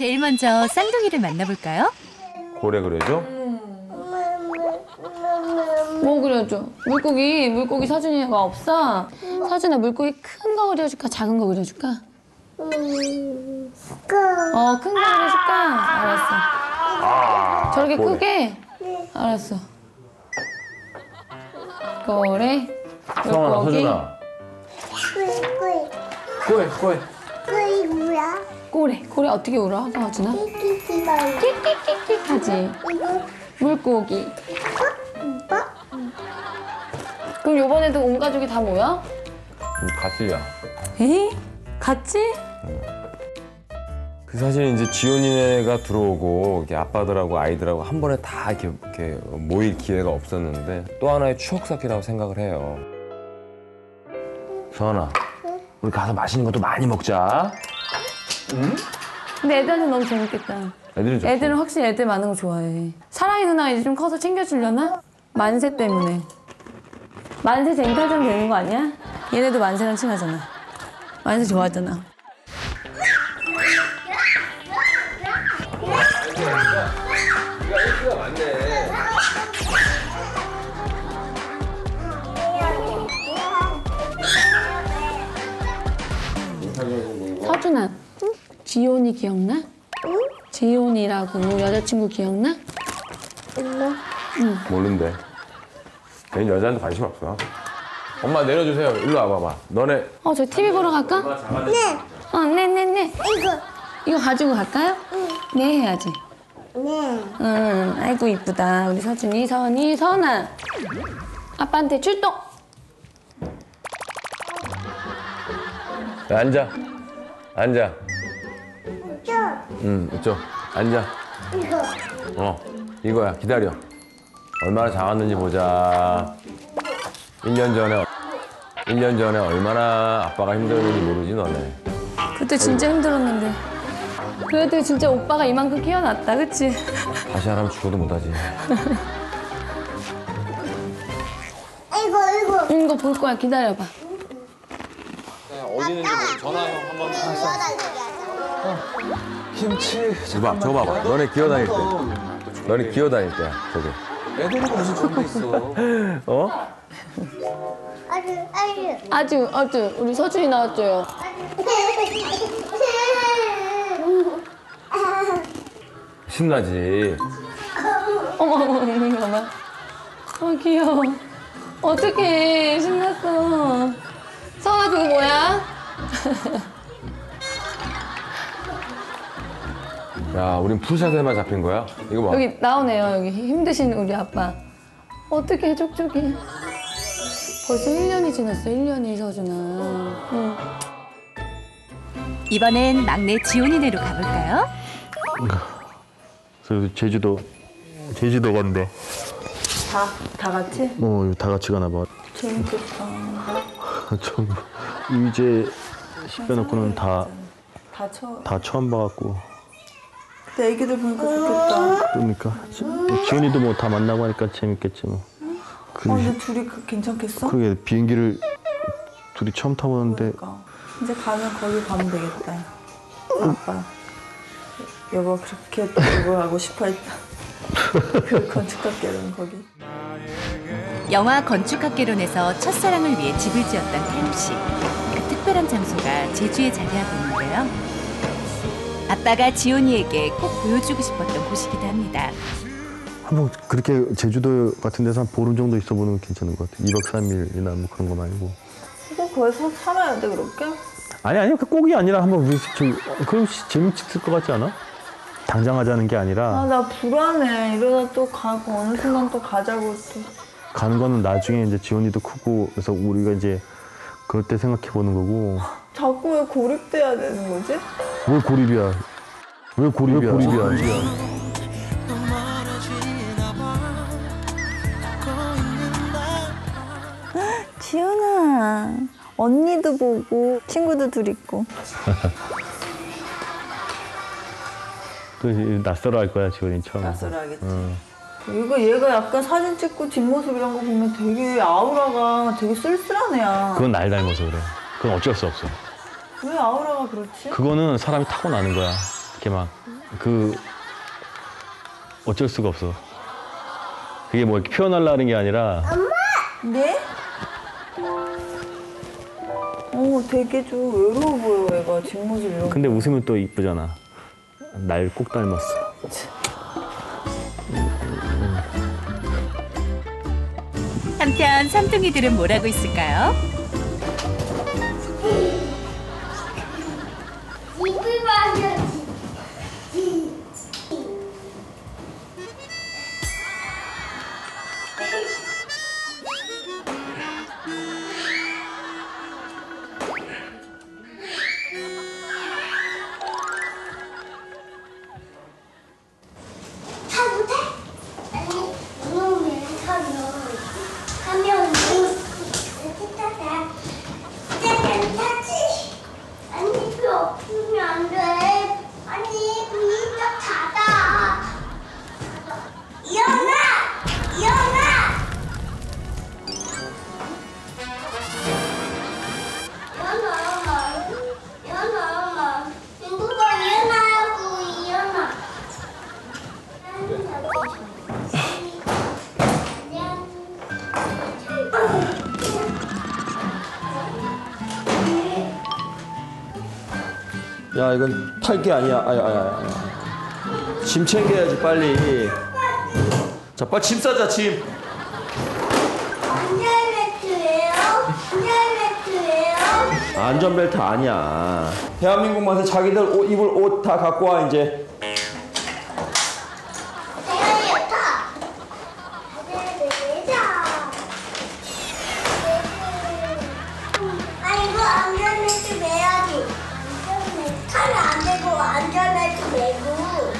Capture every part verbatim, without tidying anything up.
제일 먼저 쌍둥이를 만나볼까요? 고래 그려줘? 뭐 그려줘? 물고기, 물고기 서준이가 없어? 서준아 물고기 큰 거 그려줄까? 작은 거 그려줄까? 어, 큰 거 그려줄까? 알았어. 아, 저렇게 고래. 크게? 알았어. 고래, 성환아, 물고기. 서준아. 꼬이 꼬이, 꼬이. 꼬이 뭐야? 고래, 고래 어떻게 울어? 서준아? 끼끼끼가 끽끽끽끽 하지. 이거 물고기. 오빠? 그럼 요번에도 온 가족이 다 모여? 음, 같이야. 에? 같이? 그 사실 이제 지훈이네가 들어오고 이렇게 아빠들하고 아이들하고 한 번에 다 이렇게, 이렇게 모일 기회가 없었는데 또 하나의 추억 쌓기라고 생각을 해요. 서원아, 우리 가서 맛있는 것도 많이 먹자. 응? 근데 애들한테 너무 재밌겠다. 애들은 좋지. 애들은 확실히 애들 많은 거 좋아해. 사랑이 누나 이제 좀 커서 챙겨주려나? 만세 때문에. 만세 쟁탈전 되는 거 아니야? 얘네도 만세랑 친하잖아. 만세 좋아하잖아. 서준아, 응? 지온이 기억나? 응? 지온이라고 여자친구 기억나? 엄마 모른대. 걔는 여자한테 관심 없어. 엄마 내려주세요. 일로 와봐봐. 너네 어, 저 티비 보러 갈까? 네 어, 네, 네, 네. 이거 이거 가지고 갈까요? 응. 네, 해야지. 네 응, 아이고 이쁘다. 우리 서준이, 서은이, 서은아. 아빠한테 출동! 야, 앉아. 앉아. 저 응, 이쪽. 앉아. 이거 어, 이거야. 기다려. 얼마나 작았는지 보자. 일 년 전에, 일 년 전에 얼마나 아빠가 힘들었는지 모르지, 너네. 그때 진짜 힘들었는데. 그래도 진짜 오빠가 이만큼 키워놨다, 그치? 다시 하라면 죽어도 못하지. 이거 이거 응, 이거 볼 거야. 기다려봐. 어디 있는지 모르- 전화 형 한번 김치 저거 봐, 저거 봐봐. 너네 기어다닐 때. 너네 기어다닐 때야, 저기. 애들이가 무슨 좋은 게 있어. 어? 아주 아주 아주, 아주. 우리 서준이 나왔죠요. 신나지. 어머, 어머, 이거 봐봐. 어, 귀여워. 어떡해. 신났어. 서은아, 그거 뭐야? 야, 우린 풀샷에만 잡힌 거야? 이거 봐. 여기 나오네요. 여기 힘드신 우리 아빠. 어떡해, 쪽쪽이. 벌써 일 년이 지났어, 일 년이 서준아. 응. 이번엔 막내 지온이네로 가볼까요? 그래서 제주도 제주도 간대. 다, 다 같이? 어, 다 같이 가나 봐. 재밌겠다. 좀 이제 십 빼놓고는 다 다 다 처. 처음 봐갖고. 내 애기들 보니까 좋겠다. 그러니까 지- 지훈이도 뭐 다 만나고 하니까 재밌겠지 뭐. 그, 어, 근데 둘이 그, 괜찮겠어? 그게 비행기를 둘이 처음 타보는데 그러니까. 이제 가면 거기 가면 되겠다. 아빠. 여보 그렇게 또 그거 하고 싶어 했다. 그 건축학개론 거기. 영화 건축학개론에서 첫사랑을 위해 집을 지었던 태용 씨. 그 특별한 장소가 제주에 자리하고 있는데요. 아빠가 지온이에게 꼭 보여주고 싶었던 곳이기도 합니다. 한번 그렇게 제주도 같은 데서 한 보름 정도 있어보는 게 괜찮은 것 같아. 이 박 삼 일이나 뭐 그런 거 말고. 꼭 거기서 살아야 돼 그렇게? 아니 아니 그 꼭이 아니라 한번 우리 저 그럼 재밌을 것 같지 않아? 당장 하자는 게 아니라 아 나 불안해. 이러다 또 가고 어느 순간 또 가자고 또. 가는 거는 나중에 이제 지원이도 크고 그래서 우리가 이제 그럴 때 생각해 보는 거고. 자꾸 왜 고립돼야 되는 거지? 뭘 고립이야? 왜 고립이야? 왜 고립이야? 지훈아 언니도 보고 친구도 둘 있고. 또 이제 낯설어 할 거야 지원이 처음에. 낯설어하겠지. 응. 이거 얘가 약간 사진 찍고 뒷모습 이런 거 보면 되게 아우라가 되게 쓸쓸한 애야. 그건 날 닮아서 그래. 그건 어쩔 수 없어. 왜 아우라가 그렇지? 그거는 사람이 타고나는 거야. 이렇게 막 그 어쩔 수가 없어. 그게 뭐 이렇게 표현하려는 게 아니라 네? 어, 되게 좀 외로워 보여, 얘가. 뒷모습 이런 거. 근데 웃으면 또 이쁘잖아. 날 꼭 닮았어. 한편 삼둥이들은 뭘 하고 있을까요? 입을 맞았지. 잘 못해? 아니, 이놈의 하면 하면 괜찮다. 진짜 괜찮지? 아니, 그 없으면 안 돼. 아니, 그 입력 닫아. 일어나! 일어나! 일어나, 일어나. 친구가 일어나라고, 일어나. 야, 이건 탈 게 아니야. 아야, 아야, 아야. 짐 챙겨야지, 빨리. 자, 빨리 짐 싸자, 짐. 안전벨트예요? 안전벨트예요? 안전벨트 아니야. 대한민국 맛에 자기들 옷, 입을 옷 다 갖고 와, 이제. 대현이 타! 내자. 아이고, 안전벨트 매야지. 안전벨트 타면 안 되고, 안전벨트 매고.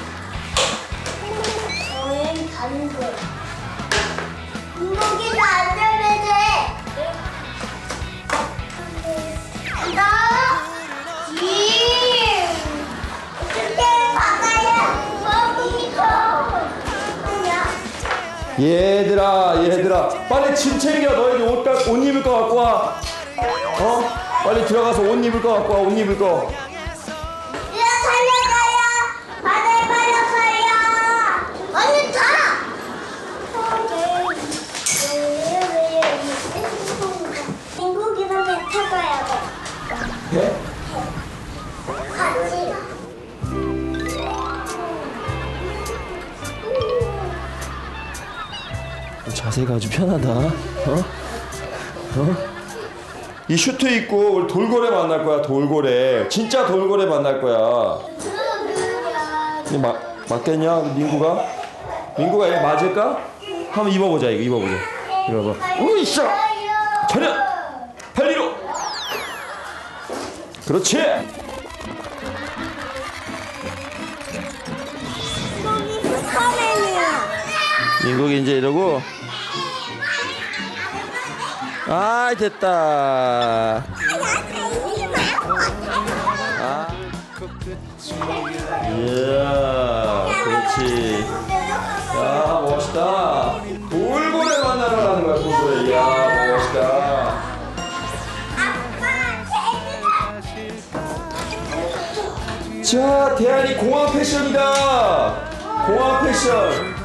여행 가는 거야. 인공기도 안전벨트 해. 나 짐! 그때 바다야 거기서 얘들아, 얘들아. 빨리 짐 챙겨. 너희들 옷, 가, 옷 입을 거 갖고 와. 어? 빨리 들어가서 옷 입을 거 갖고 와, 옷 입을 거. 이거 살려가요 바다에 빨려가요 언니 타! 인국이랑 배 타봐야 돼 배? 같이 자세가 아주 편하다. 어? 어? 이 슈트 입고 우리 돌고래 만날 거야, 돌고래. 진짜 돌고래 만날 거야. 이거 마, 맞겠냐, 민구가? 민구가 얘 맞을까? 한번 입어보자, 이거 입어보자. 이거 봐. 으이샤! 차렷! 팔리로! 그렇지! 인국이 슈퍼맨이야 민국이 이제 이러고. 아, 됐다. 아. 이야, 그렇지. 야, 멋있다. 돌고래 만나러 가는 거야, 돌고래. 이야, 멋있다. 자, 대한이 공항 패션이다. 공항 패션.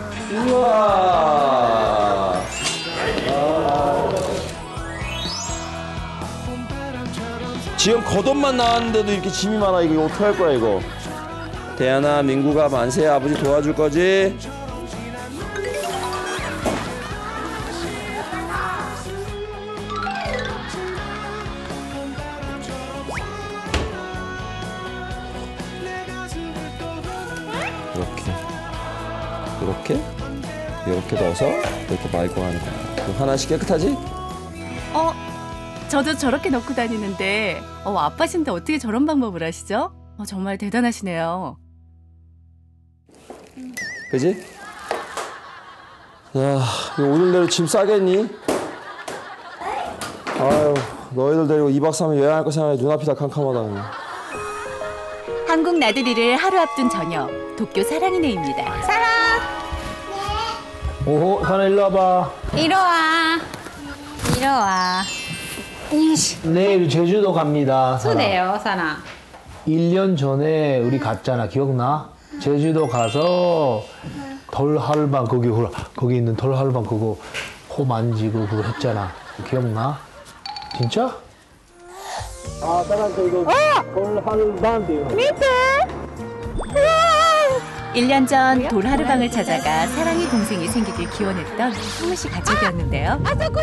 우와. 지금 겉옷만 나왔는데도 이렇게 짐이 많아. 이거 어떻게 할 거야, 이거? 대한아, 민구가 만세. 아버지 도와줄 거지? 이렇게, 이렇게, 이렇게 넣어서 이렇게 말고 하는 거야. 그럼 하나씩 깨끗하지? 어, 저도 저렇게 넣고 다니는데 어, 아빠신데 어떻게 저런 방법을 하시죠? 어, 정말 대단하시네요. 그지? 야, 이거 오늘대로 짐 싸겠니? 아유, 너희들 데리고 이 박 삼 일 여행할 거 생각해 눈앞이 다 캄캄하다. 그냥. 한국 나들이를 하루 앞둔 저녁, 도쿄 사랑이네입니다. 사랑! 오, 하나 일로 와봐. 이리 와. 이리 와. 내일 제주도 갑니다. そうだよ、サナ。 일 년 전에 우리 갔잖아. 기억나? 제주도 가서 덜하루방 거기 홀- 거기 있는 덜하루방 그거 코 만지고 그거 했잖아. 기억나? 진짜? 아, 따라서 이거 덜하루방이요. 일 년 전 돌하루방을 찾아가 사랑의 동생이 생기길 기원했던 성우 씨 가족이었는데요.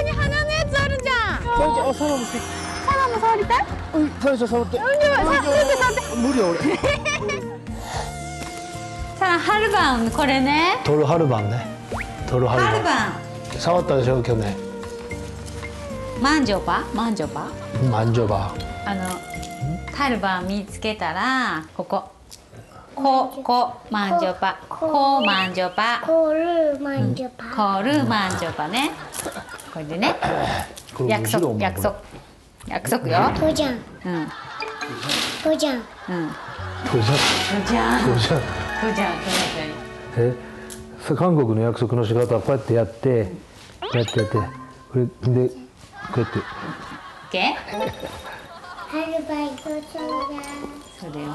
사랑 하루방 거래네. 덜하루방네. 덜하루방. 하루방. 사왔다 저 견해. 만져봐. 만져봐. 만져봐. あのカルバン見つけたらここここマンジョバこマンジョバ 코를 만져봐. コルマンジョバねこれでね 그럼 約 싫어, 束 엄마. 約束約束よ 도장, うん 도장. うん 도전. じゃん 도전. じゃんじゃんえ韓国の約束の仕方はこうやってやってこうやってやってこれでこうやって OK? 하루바이 도장. それを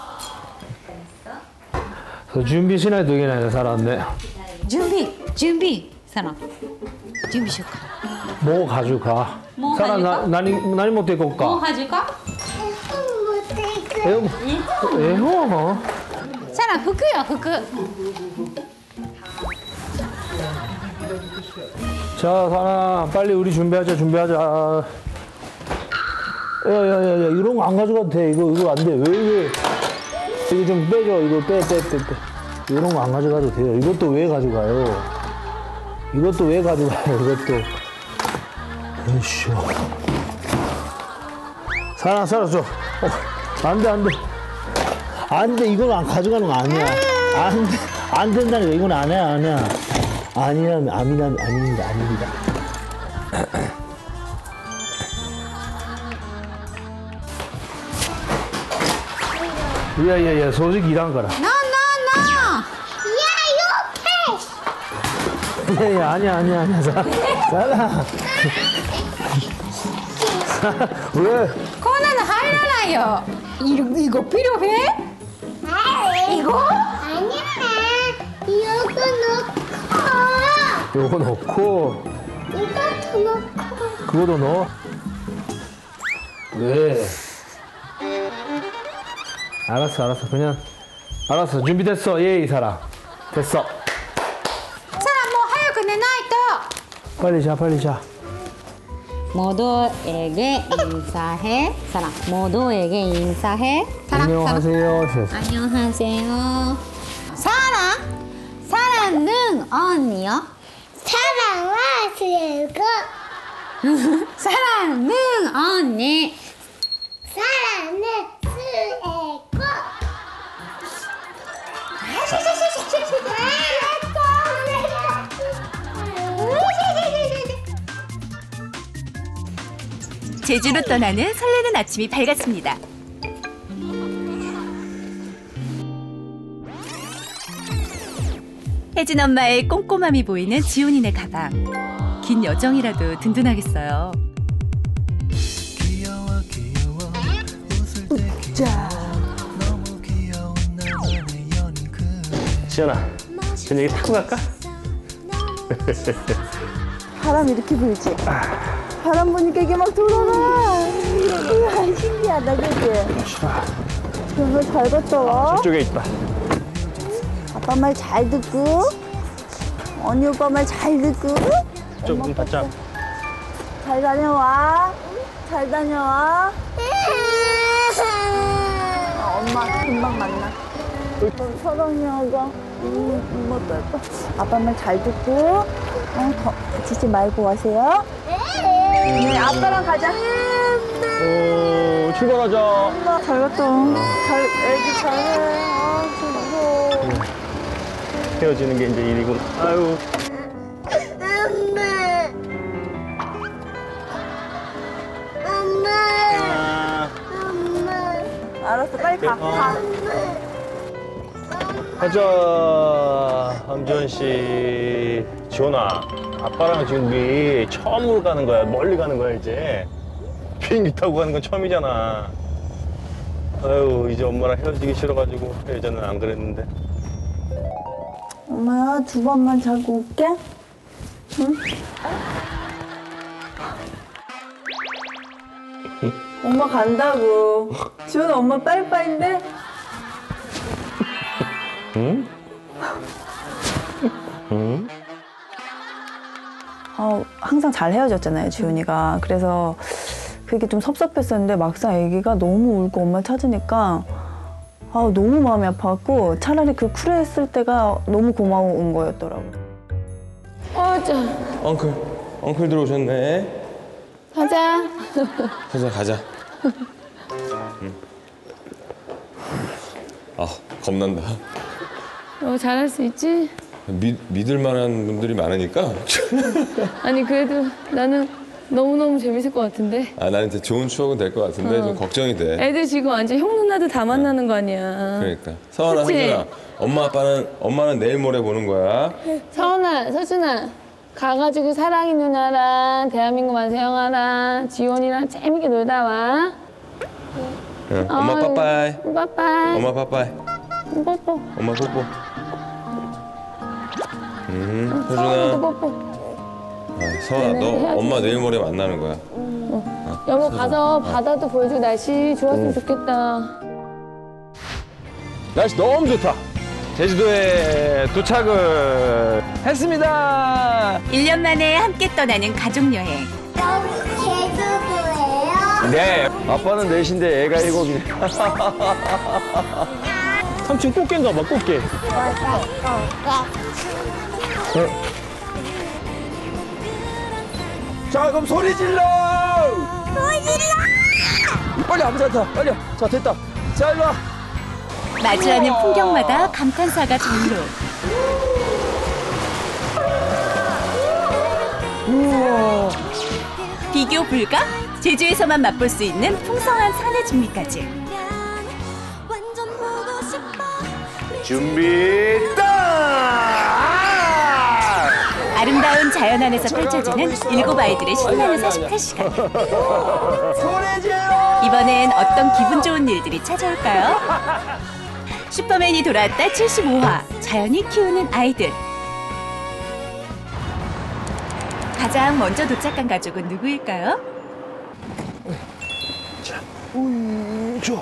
그래서 준비しないといけないねサランね準備準備サラ準備しようか 뭐 가져가 뭐 사람 나, 가져가? 나니, 나니 못 데리고 もう 올까? はじか 못해. 에어 에어 サラ服よ服 자 사람 빨리 우리 준비하자 준비하자 야야야야 이런 거 안 가져가도 돼 이거 이거 안돼 왜 왜 이거 좀 빼줘 이거 빼 빼 빼 빼 이런 거 안 가져가도 돼요 이것도 왜 가져가요 이것도 왜 가져가요 이것도 으쌰 사람 사람 줘 어, 안돼 안돼 안돼 이건 안 가져가는 거 아니야 안돼 안 된다니까 이건 아니야 아니야 아니야 아니야 아닙니다 아닙니다 야야야 솔직히 일한 거라 No no no 야야 아니야 아니야 아니야 사- 사라 사- 왜 こんなの入らないよいる이거 필요해? 이거? 아니야. 이거 넣고. 요거 넣고 이것도 넣고. 그거도 넣어 왜 알았어 알았어 그냥 알았어 준비됐어 예 이 사람 됐어 사람 뭐 하얗게 내놔이또 빨리 자 빨리 자 모두에게 인사해 사람 모두에게 인사해 사람 안녕하세요 셰프. 안녕하세요 사랑 사랑은 언니요 사랑하시고. 사랑은 언니 사랑은 쓰고. 제주로 떠나는 설레는 아침이 밝았습니다. 혜진 엄마의 꼼꼼함이 보이는 지훈이네 가방. 긴 여정이라도 든든하겠어요. 지연아, 저녁에 타고 갈까? 바람 이렇게 불지? 바람 보니까 이게 막 돌아가. 우와, 신기하다, 그치? 정말 잘 갔다 와. 저쪽에 있다. 아빠 말 잘 듣고, 언니 오빠 말 잘 듣고, 좀 받자. 잘 다녀와. 잘 다녀와. 어, 엄마 금방 만나. 어, 사랑해가. 음, 엄마 빼봐. 아빠 말 잘 듣고, 어, 더, 다치지 말고 가세요. 네, 아빠랑 가자. 오, 출발하자. 엄마 잘 갔다 와. 잘, 애기 잘해. 아, 진짜 무서워. 헤어지는 게 이제 일이구나. 아유. 엄마. 아, 엄마. 알았어, 빨리 가. 가. 가자, 함지원 씨. 지원아, 아빠랑 지금 우리 처음으로 가는 거야. 멀리 가는 거야, 이제. 비행기 타고 가는 건 처음이잖아. 아유, 이제 엄마랑 헤어지기 싫어가지고 예전엔 안 그랬는데. 엄마야, 두 번만 자고 올게. 응? 엄마 간다고. 지훈아, 엄마 빠이빠이인데? 응? 응? 어, 항상 잘 헤어졌잖아요, 지훈이가. 그래서 그게 좀 섭섭했었는데 막상 애기가 너무 울고 엄마 찾으니까 아, 너무 마음이 아파갖고 차라리 그 쿨했을 때가 너무 고마운 거였더라고. 어, 자, 엉클, 엉클 들어오셨네. 가자. 가자, 가자. 응. 아, 겁난다. 어, 잘할 수 있지? 믿, 믿을 만한 분들이 많으니까. 아니, 그래도 나는 너무너무 재밌을 것 같은데. 아, 나한테 좋은 추억은 될 것 같은데 어. 좀 걱정이 돼. 애들 지금 완전 형 누나들 다 만나는 거 아니야. 그러니까. 서원아, 그치? 서준아, 엄마 아빠는 엄마는 내일 모레 보는 거야. 서원아, 서준아, 가가지고 사랑이 누나랑 대한민국 만세 형아랑 지원이랑 재밌게 놀다 와. 응. 엄마 아유, 빠빠이. 빠빠이. 엄마 빠빠이. 뽀뽀. 엄마 뽀뽀. 음, 서원이도 서준아. 뽀뽀. 아, 서원아, 너 해야지. 엄마 내일 모레 만나는 거야. 여보 가서 바다도 보여주고 날씨 좋았으면 좋겠다. 날씨 너무 좋다. 제주도에 도착을 했습니다. 일 년 만에 함께 떠나는 가족여행. 여기 제주도예요? 네. 아빠는 넷인데 애가 일곱이네. 삼촌 꽃게인가 봐, 꽃게. 자, 그럼 소리 질러! 소리 질러! 빨리 아버지한테, 빨리. 자, 됐다. 자, 일로 와. 마주하는 풍경마다 감탄사가 절로. 우와. 비교 불가? 제주에서만 맛볼 수 있는 풍성한 산의 준비까지. 준비, 딱! 아름다운 자연 안에서 펼쳐지는 일곱 아이들의 신나는 사십팔 시간. 소리 질러! 이번엔 어떤 기분 좋은 일들이 찾아올까요? 슈퍼맨이 돌아왔다 칠십오 화. 자연이 키우는 아이들. 가장 먼저 도착한 가족은 누구일까요? 음, 저.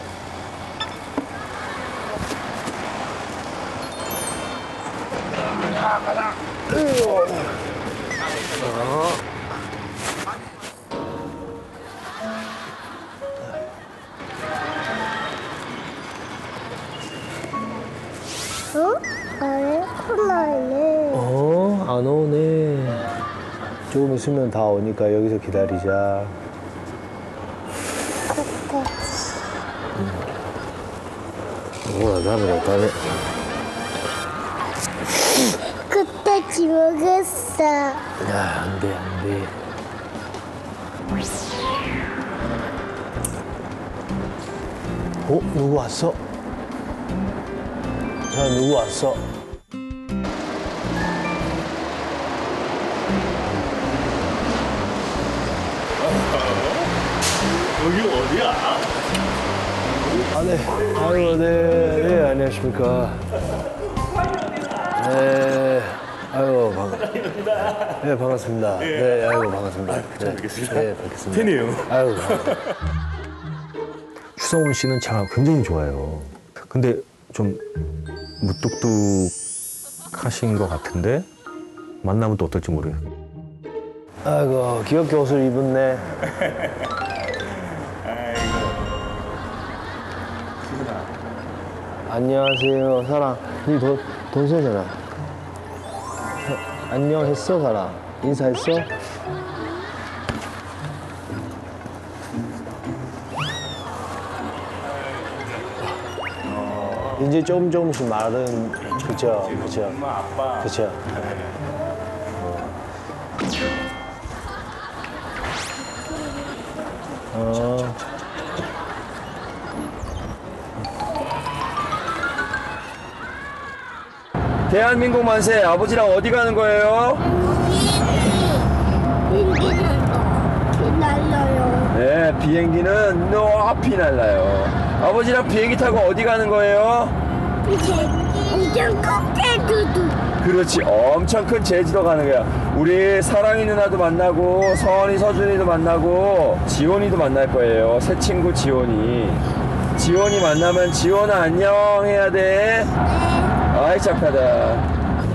어? 아니, 콜라네. 어, 안 오네. 조금 있으면 다 오니까 여기서 기다리자. 뭐야, 다음에, 다음에. 그때 지먹었어. 야, 안 돼, 안 돼. 어, 누구 왔어? 자, 누구 왔어? 아, 네. 아유, 네. 네, 안녕하십니까. 네. 아유, 반 네, 반갑습니다. 네, 아유, 반갑습니다. 잘 뵙겠습니다. 네, 뵙겠습니다. 팬이에요. 아유. 추성훈 씨는 제가 굉장히 좋아해요. 근데 좀 무뚝뚝하신 것 같은데 만나면 또 어떨지 모르겠어요. 아이고, 귀엽게 옷을 입었네. 안녕하세요, 사랑. 니 돈, 돈 세잖아. 안녕했어, 사랑. 인사했어? 이제 조금 조금씩 말은 그죠, 그죠, 그죠. 어. 대한민국 만세. 아버지랑 어디 가는 거예요? 비행기는 날려요. 네, 비행기는 높이 날라요. 아버지랑 비행기 타고 어디 가는 거예요? 제, 엄청 큰 제주도. 그렇지, 엄청 큰 제주도 가는 거야. 우리 사랑이 누나도 만나고 서원이 서준이도 만나고 지원이도 만날 거예요. 새 친구 지원이. 지원이 만나면 지원아 안녕 해야 돼. 아이 착하다.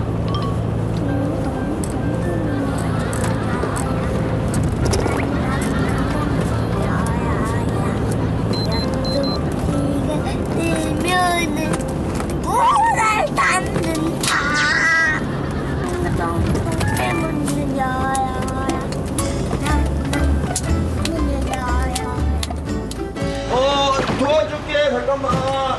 오날 닿는다. 문을 열어요. 문을 열어요. 어 도와줄게 잠깐만.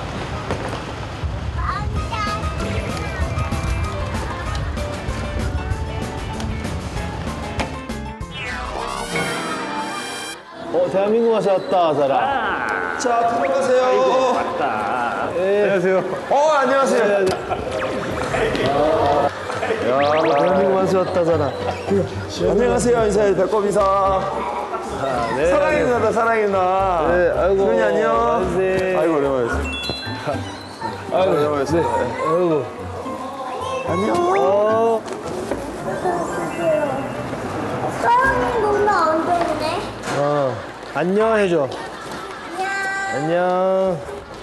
어, 대한민국 와서 왔다, 사람. 자 들어가세요. 예. 안녕하세요. 어 안녕하세요. 야, 대한민국 와서 왔다, 사람. 안녕하세요 인사해 배꼽 인사. 아, 네. 사랑이 누나다 사랑이 누나. 네, 아이고. 누니 안녕. 안녕하세요. 아이고 오랜만이었어. 아이고 오랜만이었어. 네. 아이고. 안녕. 어. 사랑이 누나 언제네? 어. 안녕 해줘. 안녕.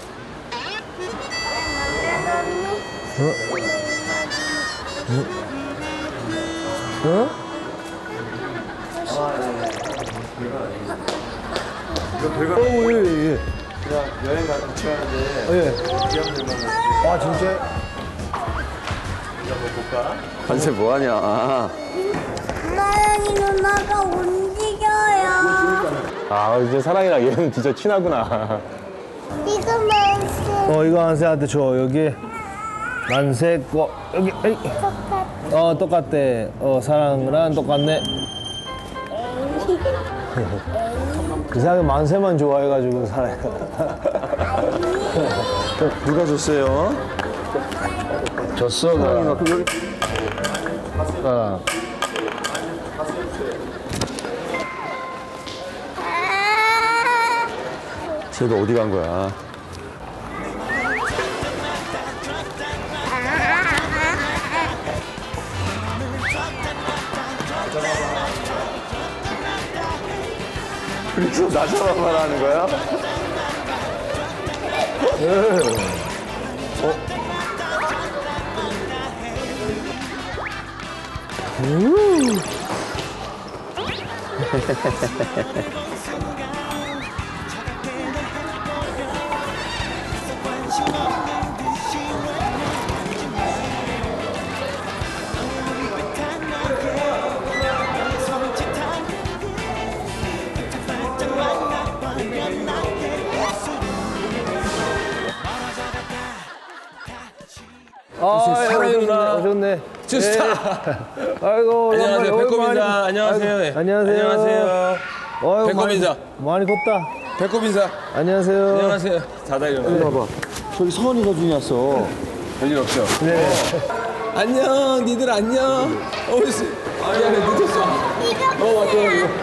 어? 어, 예, 예. 여행 같이 가는데 어, 예. 아, 진짜? 관세 뭐하냐. 사랑이 누나가 움직여요. 아, 이제 사랑이랑 얘는 진짜 친하구나. 이거 만세. 어, 이거 한세한테 줘. 여기. 만세 거. 여기. 에이. 어, 똑같대. 어, 사랑이랑 똑같네. 이상하게 만세만 좋아해가지고 사랑이가. 누가 줬어요? 줬어, 나. 어. 쟤도 어디 간 거야? 그래서 나 잡아 말하는 거야? 아, 사랑이 누나. 오셨네. 주스타. 아이고, 안녕하세요. 오랜만에, 배꼽 인사. 오랜만에. 안녕하세요. 아이고, 안녕하세요. 안녕하세요. 아이고, 배꼽 많이- 인사. 많이 컸다. 배꼽 인사. 안녕하세요. 안녕하세요. 다다 일어나. 봐봐. 저기 서원이 서준이 왔어. 별일 없죠? 네. 안녕. 니들 안녕. 어이씨. 미안해. 늦었어. 어, 왔다.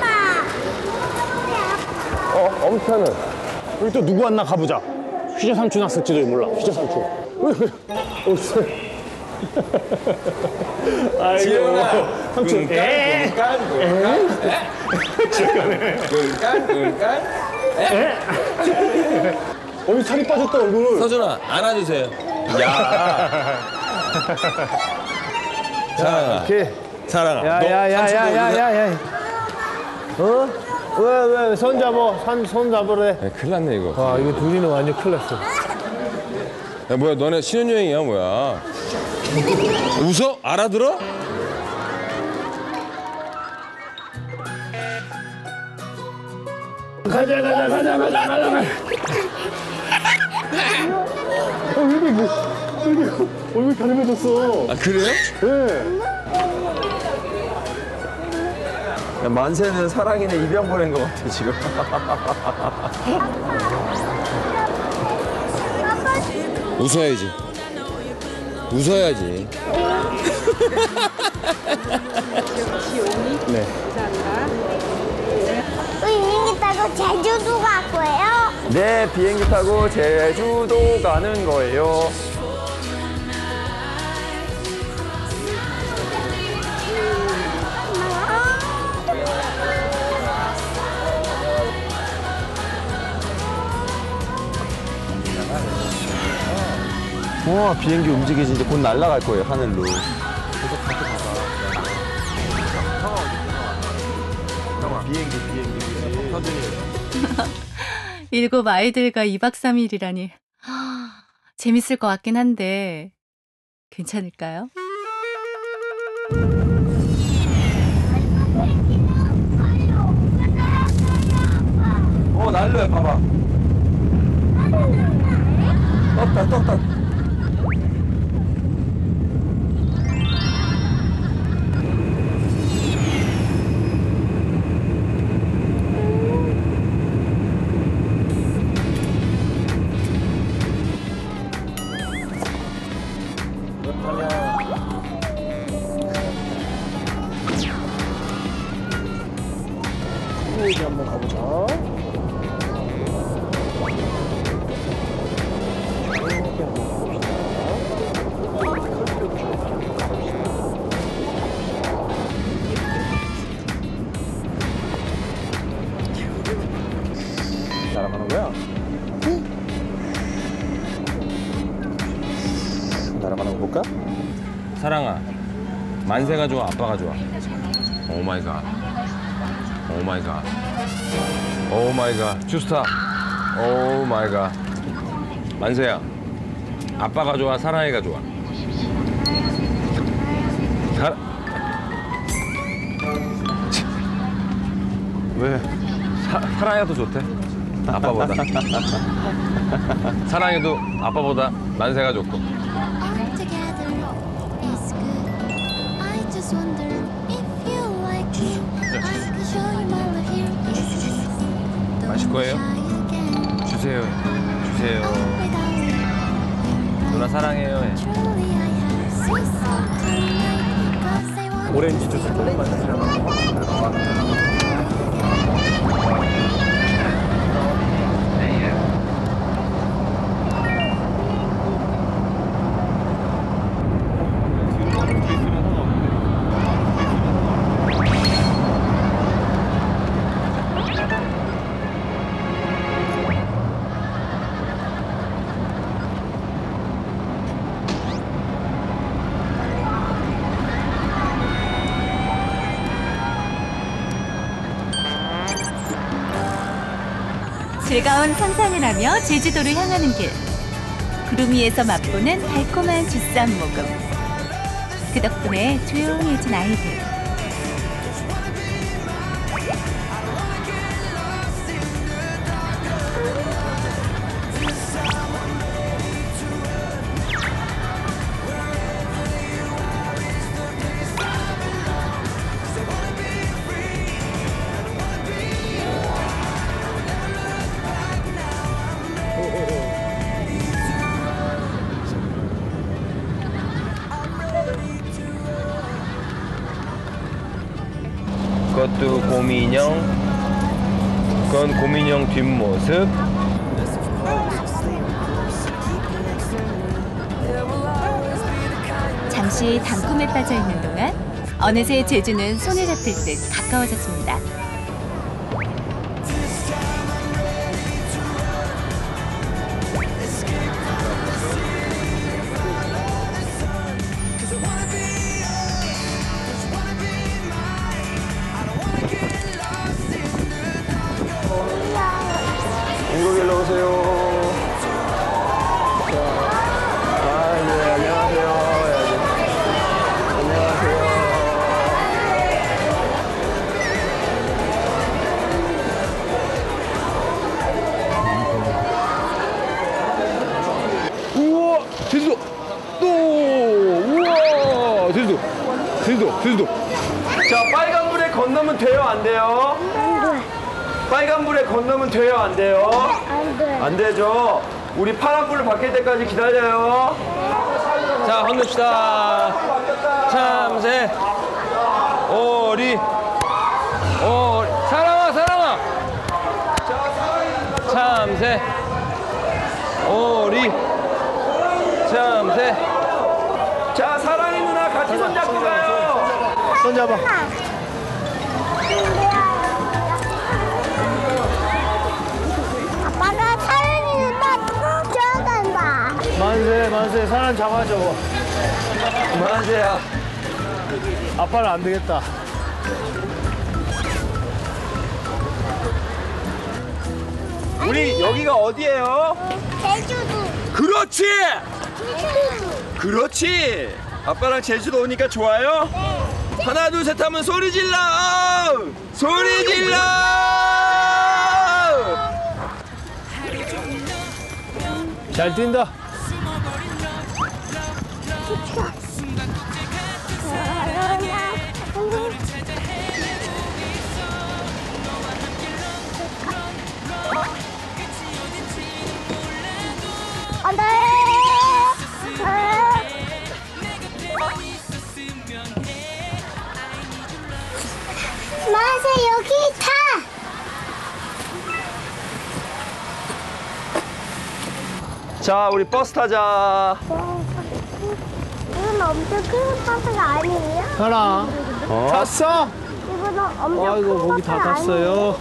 어, 엄태는. 여기 또 누구 왔나 가보자. 휘저 삼촌 왔을지도 몰라. 휘저 삼촌. 없어. 아이고. 지연아. 삼촌. 에? 꿀깐, 꿀깐. 꿀깐, 꿀깐. 어이, 살이 빠졌다, 얼굴. 서준아, 안아주세요. 야. 사랑아. 오케이. 사랑아. 야, 너 야, 야, 삼촌 야, 야, 어디서- 야, 야. 어? 왜, 왜, 손 잡어. 손, 손 잡으래. 야, 큰일 났네, 이거. 아, 이거 둘이는 완전 큰일 났어. 야, 뭐야, 너네 신혼여행이야, 뭐야. 웃어? 알아들어? 가자, 가자, 가자, 가자, 가자. 어, 왜, 왜, 왜, 얼굴 가름해졌어. 아, 그래요? 네. 야, 만세는 사랑이네 입양 보낸 것 같아 지금. 웃어야지. 웃어야지. 네. 비행기 타고 제주도 갈 거예요? 네 비행기 타고 제주도 가는 거예요. 우와, 비행기 움직이지. 이제 곧 날아갈 거예요, 하늘로. 비행기, 비행기. 서준이. 일곱 아이들과 이 박 삼 일이라니. 재밌을 것 같긴 한데 괜찮을까요? 어 날려요 봐봐. 떴다 떴다. 여기 한번 가보자. 이렇게 한번 가봅시다. 날아가는 거야? 날아가는 거 볼까? 사랑아, 만세가 좋아, 아빠가 좋아? 오 마이 갓. 오 마이 갓. 오 마이 갓. 주스타. 오 마이 갓. 만세야. 아빠가 좋아, 사랑이가 좋아? 사... 왜? 사, 사랑이가 더 좋대. 아빠보다. 사랑이도 아빠보다 만세가 좋고. 마실 거예요? 주세요. 주세요. 누나 사랑해요. 오렌지 주스 조금만 드세요. 즐거운 상상을 하며 제주도를 향하는 길. 구름 위에서 맛보는 달콤한 주스 한 모금. 그 덕분에 조용해진 아이들. 그것도 곰인형. 그건 곰인형 뒷모습. 잠시 단꿈에 빠져 있는 동안 어느새 제주는 손에 잡힐 듯 가까워졌습니다. 공격 일로 오세요. 아, 예, 안녕하세요. 예, 안녕하세요. 우와! 제주도! 또! 우와! 제주도! 제주도! 제주도! 자, 빨간불에 건너면 돼요, 안 돼요? 빨간불에 건너면 돼요, 안 돼요? 안 돼. 안 되죠? 우리 파란불 바뀔 때까지 기다려요. 자, 건넙시다. 참새. 오리. 오리. 사랑아, 사랑아! 참새. 오리. 참새. 자, 사랑이 누나 같이 손잡고 가요. 손잡아. 아빠가 사랑이 누나 좋아한다. 만세, 만세. 만세 사람 잡아줘. 만세야. 아빠는 안 되겠다. 우리 여기가 어디예요? 제주도. 그렇지. 제주도. 그렇지. 아빠랑 제주도 오니까 좋아요? 하나 둘 셋 하면 소리 질러. 소리 질러. 잘 뛴다. 안 돼. 만세 여기 타. 자, 우리 버스 타자. 이건 엄청 큰 버스가 아니에요? 하나. 탔어? 이거는 엄청 아이고 큰 거기 다 버스가 탔어요.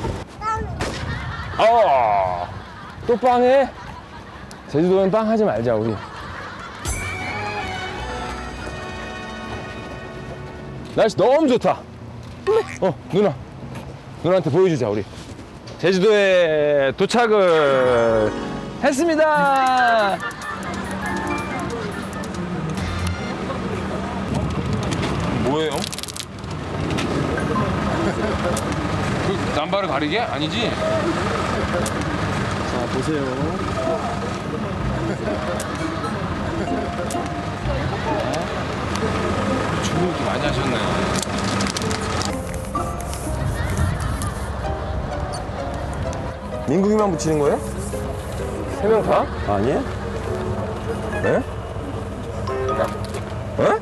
어. 또 빵해? 제주도엔 빵 하지 말자 우리. 날씨 너무 좋다. 어 누나. 누나한테 보여주자 우리. 제주도에 도착을 했습니다. 뭐예요? 그 남발을 가리게? 아니지? 자 보세요. 주문 이렇게 많이 하셨네. 민국이만 붙이는 거예요? 세 명 다? 아니에요? 네? 네?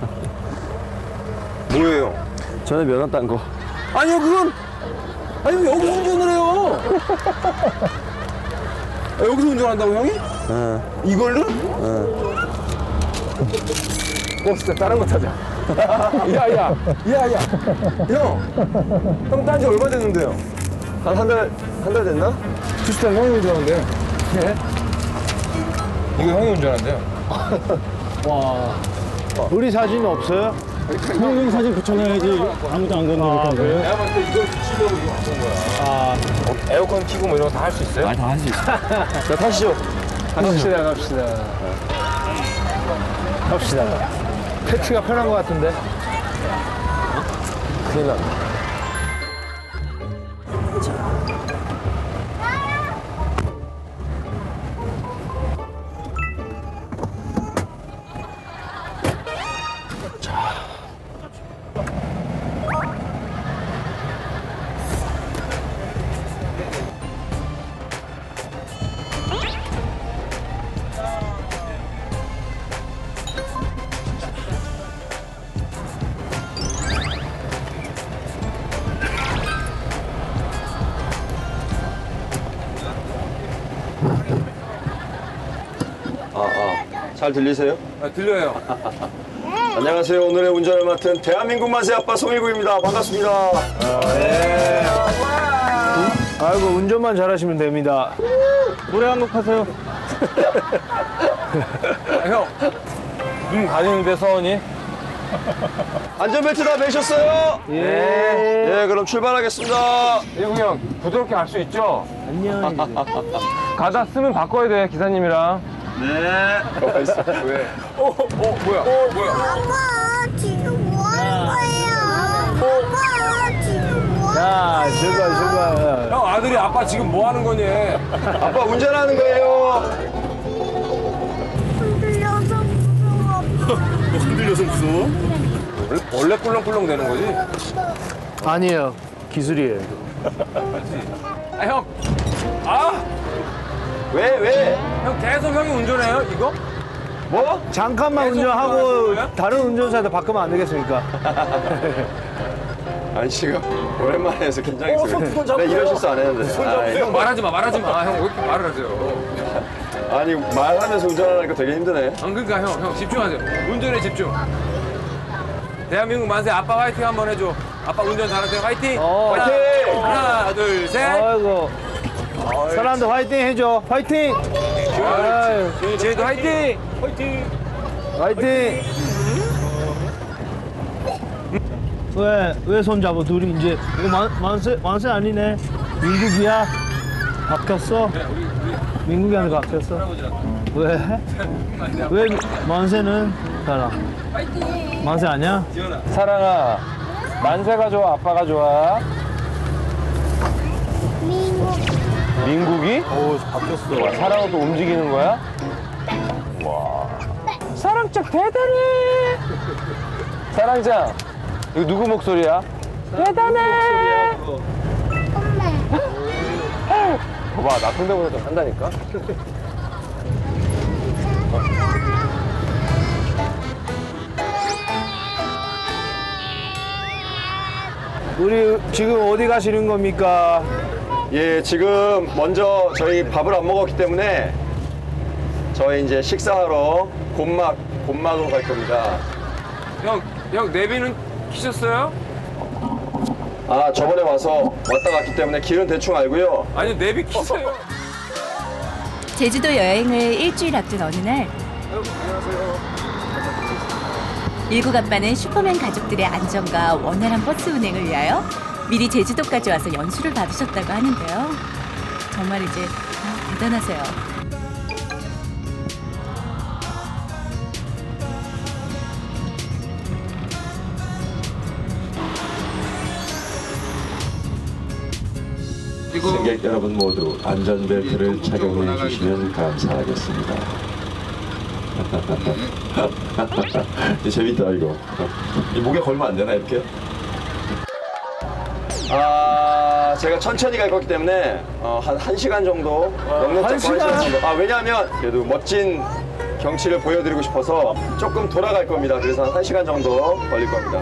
뭐예요? 전에 면허 딴 거. 아니요 그건 아니 왜 여기서 운전을 해요? 아, 여기서 운전한다고 형이? 어. 이걸로? 어. 버스 다른 거 타자. 야야 야야 형. 형 딴 지 얼마 됐는데요? 한 한 달, 한 달 됐나? 투스탄 형이 운전한대요. 예? 이거 형이 운전한대요. 와. 우리 사진 없어요? 형님 사진 붙여놔야지. 아무도 안 건드릴 거예요. 내가 봤을 때 이걸 붙이려고 이거 바꾼 거야. 아, 어, 에어컨 켜고 뭐 이런 거 다 할 수 있어요? 다 할 수 있어. 자 타시죠. 갑시다, 갑시다. 갑시다. 택시가 편한 것 같은데. 큰일 났네. 아, 아. 잘 들리세요? 아, 들려요. 안녕하세요. 오늘의 운전을 맡은 대한민국 만세 아빠 송일구입니다. 반갑습니다. 아이고, 운전만 잘하시면 됩니다. 노래 한 곡 하세요. 아, 형. 눈 가리는데 서원이? 안전벨트 다 매셨어요? 예. 예, 그럼 출발하겠습니다. 일구 형, 부드럽게 갈 수 있죠? 안녕. 가다 쓰면 바꿔야 돼, 기사님이랑. 네. 왜? 어, 어, 뭐야? 어, 뭐야? 엄마 지금 뭐 하는 거예요? 엄마 지금 뭐 하는 자, 출발, 출발. 형, 아들이 아빠 지금 뭐 하는 거니? 아빠 운전하는 거예요. 흔들려서 무서워. 흔들려서 무서워? 원래, 원래 꿀렁꿀렁 되는 거지? 아니에요. 기술이에요. 아, 형. 아! 왜, 왜? 형 계속 형이 운전해요, 이거? 뭐? 잠깐만 계속 운전하고 운전하는 거예요? 다른 운전사한테 바꾸면 안 되겠습니까? 아니, 지금 오랜만에 해서 어, 손, 손 긴장했어요. 잡고요. 네, 이런 실수 안 했는데. 아이, 형 말하지 마, 말하지 마. 형 왜 이렇게 말을 하세요? 아니, 말하면서 운전하니까 되게 힘드네. 안 그러니까 형, 형 집중하세요. 운전에 집중. 대한민국 만세 아빠 화이팅 한번 해줘. 아빠 운전 잘하세요. 화이팅! 어. 하나, 화이팅! 하나, 둘, 셋. 아이고. 사람들 화이팅 해줘. 화이팅! 아유. 쟤도 화이팅! 화이팅! 화이팅! 왜, 왜 손잡아, 둘이 이제. 이거 만, 만세, 만세 아니네. 민국이야? 바뀌었어? 민국이한테 바뀌었어? 왜? 왜 만세는? 사랑. 만세 아니야? 사랑아, 만세가 좋아, 아빠가 좋아? 민국. 민국이? 오, 바뀌었어. 와, 사랑은 또 움직이는 거야? 와. 사랑짱 대단해! 사랑짱, 이거 누구 목소리야? 대단해! 엄마. 봐봐, 나 성대모사 좀 한다니까? 우리 지금 어디 가시는 겁니까? 예, 지금 먼저 저희 밥을 안 먹었기 때문에 저희 이제 식사하러 곤막, 곤막으로 갈 겁니다. 형, 형, 내비는 키셨어요? 아, 저번에 와서 왔다 갔기 때문에 길은 대충 알고요. 아니, 내비 키세요. 제주도 여행을 일주일 앞둔 어느 날 일국 아빠는 슈퍼맨 가족들의 안전과 원활한 버스 운행을 위하여 미리 제주도까지 와서 연수를 받으셨다고 하는데요. 정말 이제 아, 대단하세요. 승객 여러분 모두 안전벨트를 착용해 주시면 감사하겠습니다. 재밌다 이거. 이 목에 걸면 안 되나 이렇게? 아, 제가 천천히 갈 거기 때문에 어, 한 1시간 정도, 넉넉 한 잡고 한 시간? 시간 정도. 아, 왜냐하면 그래도 멋진 경치를 보여드리고 싶어서 조금 돌아갈 겁니다. 그래서 한 1시간 정도 걸릴 겁니다.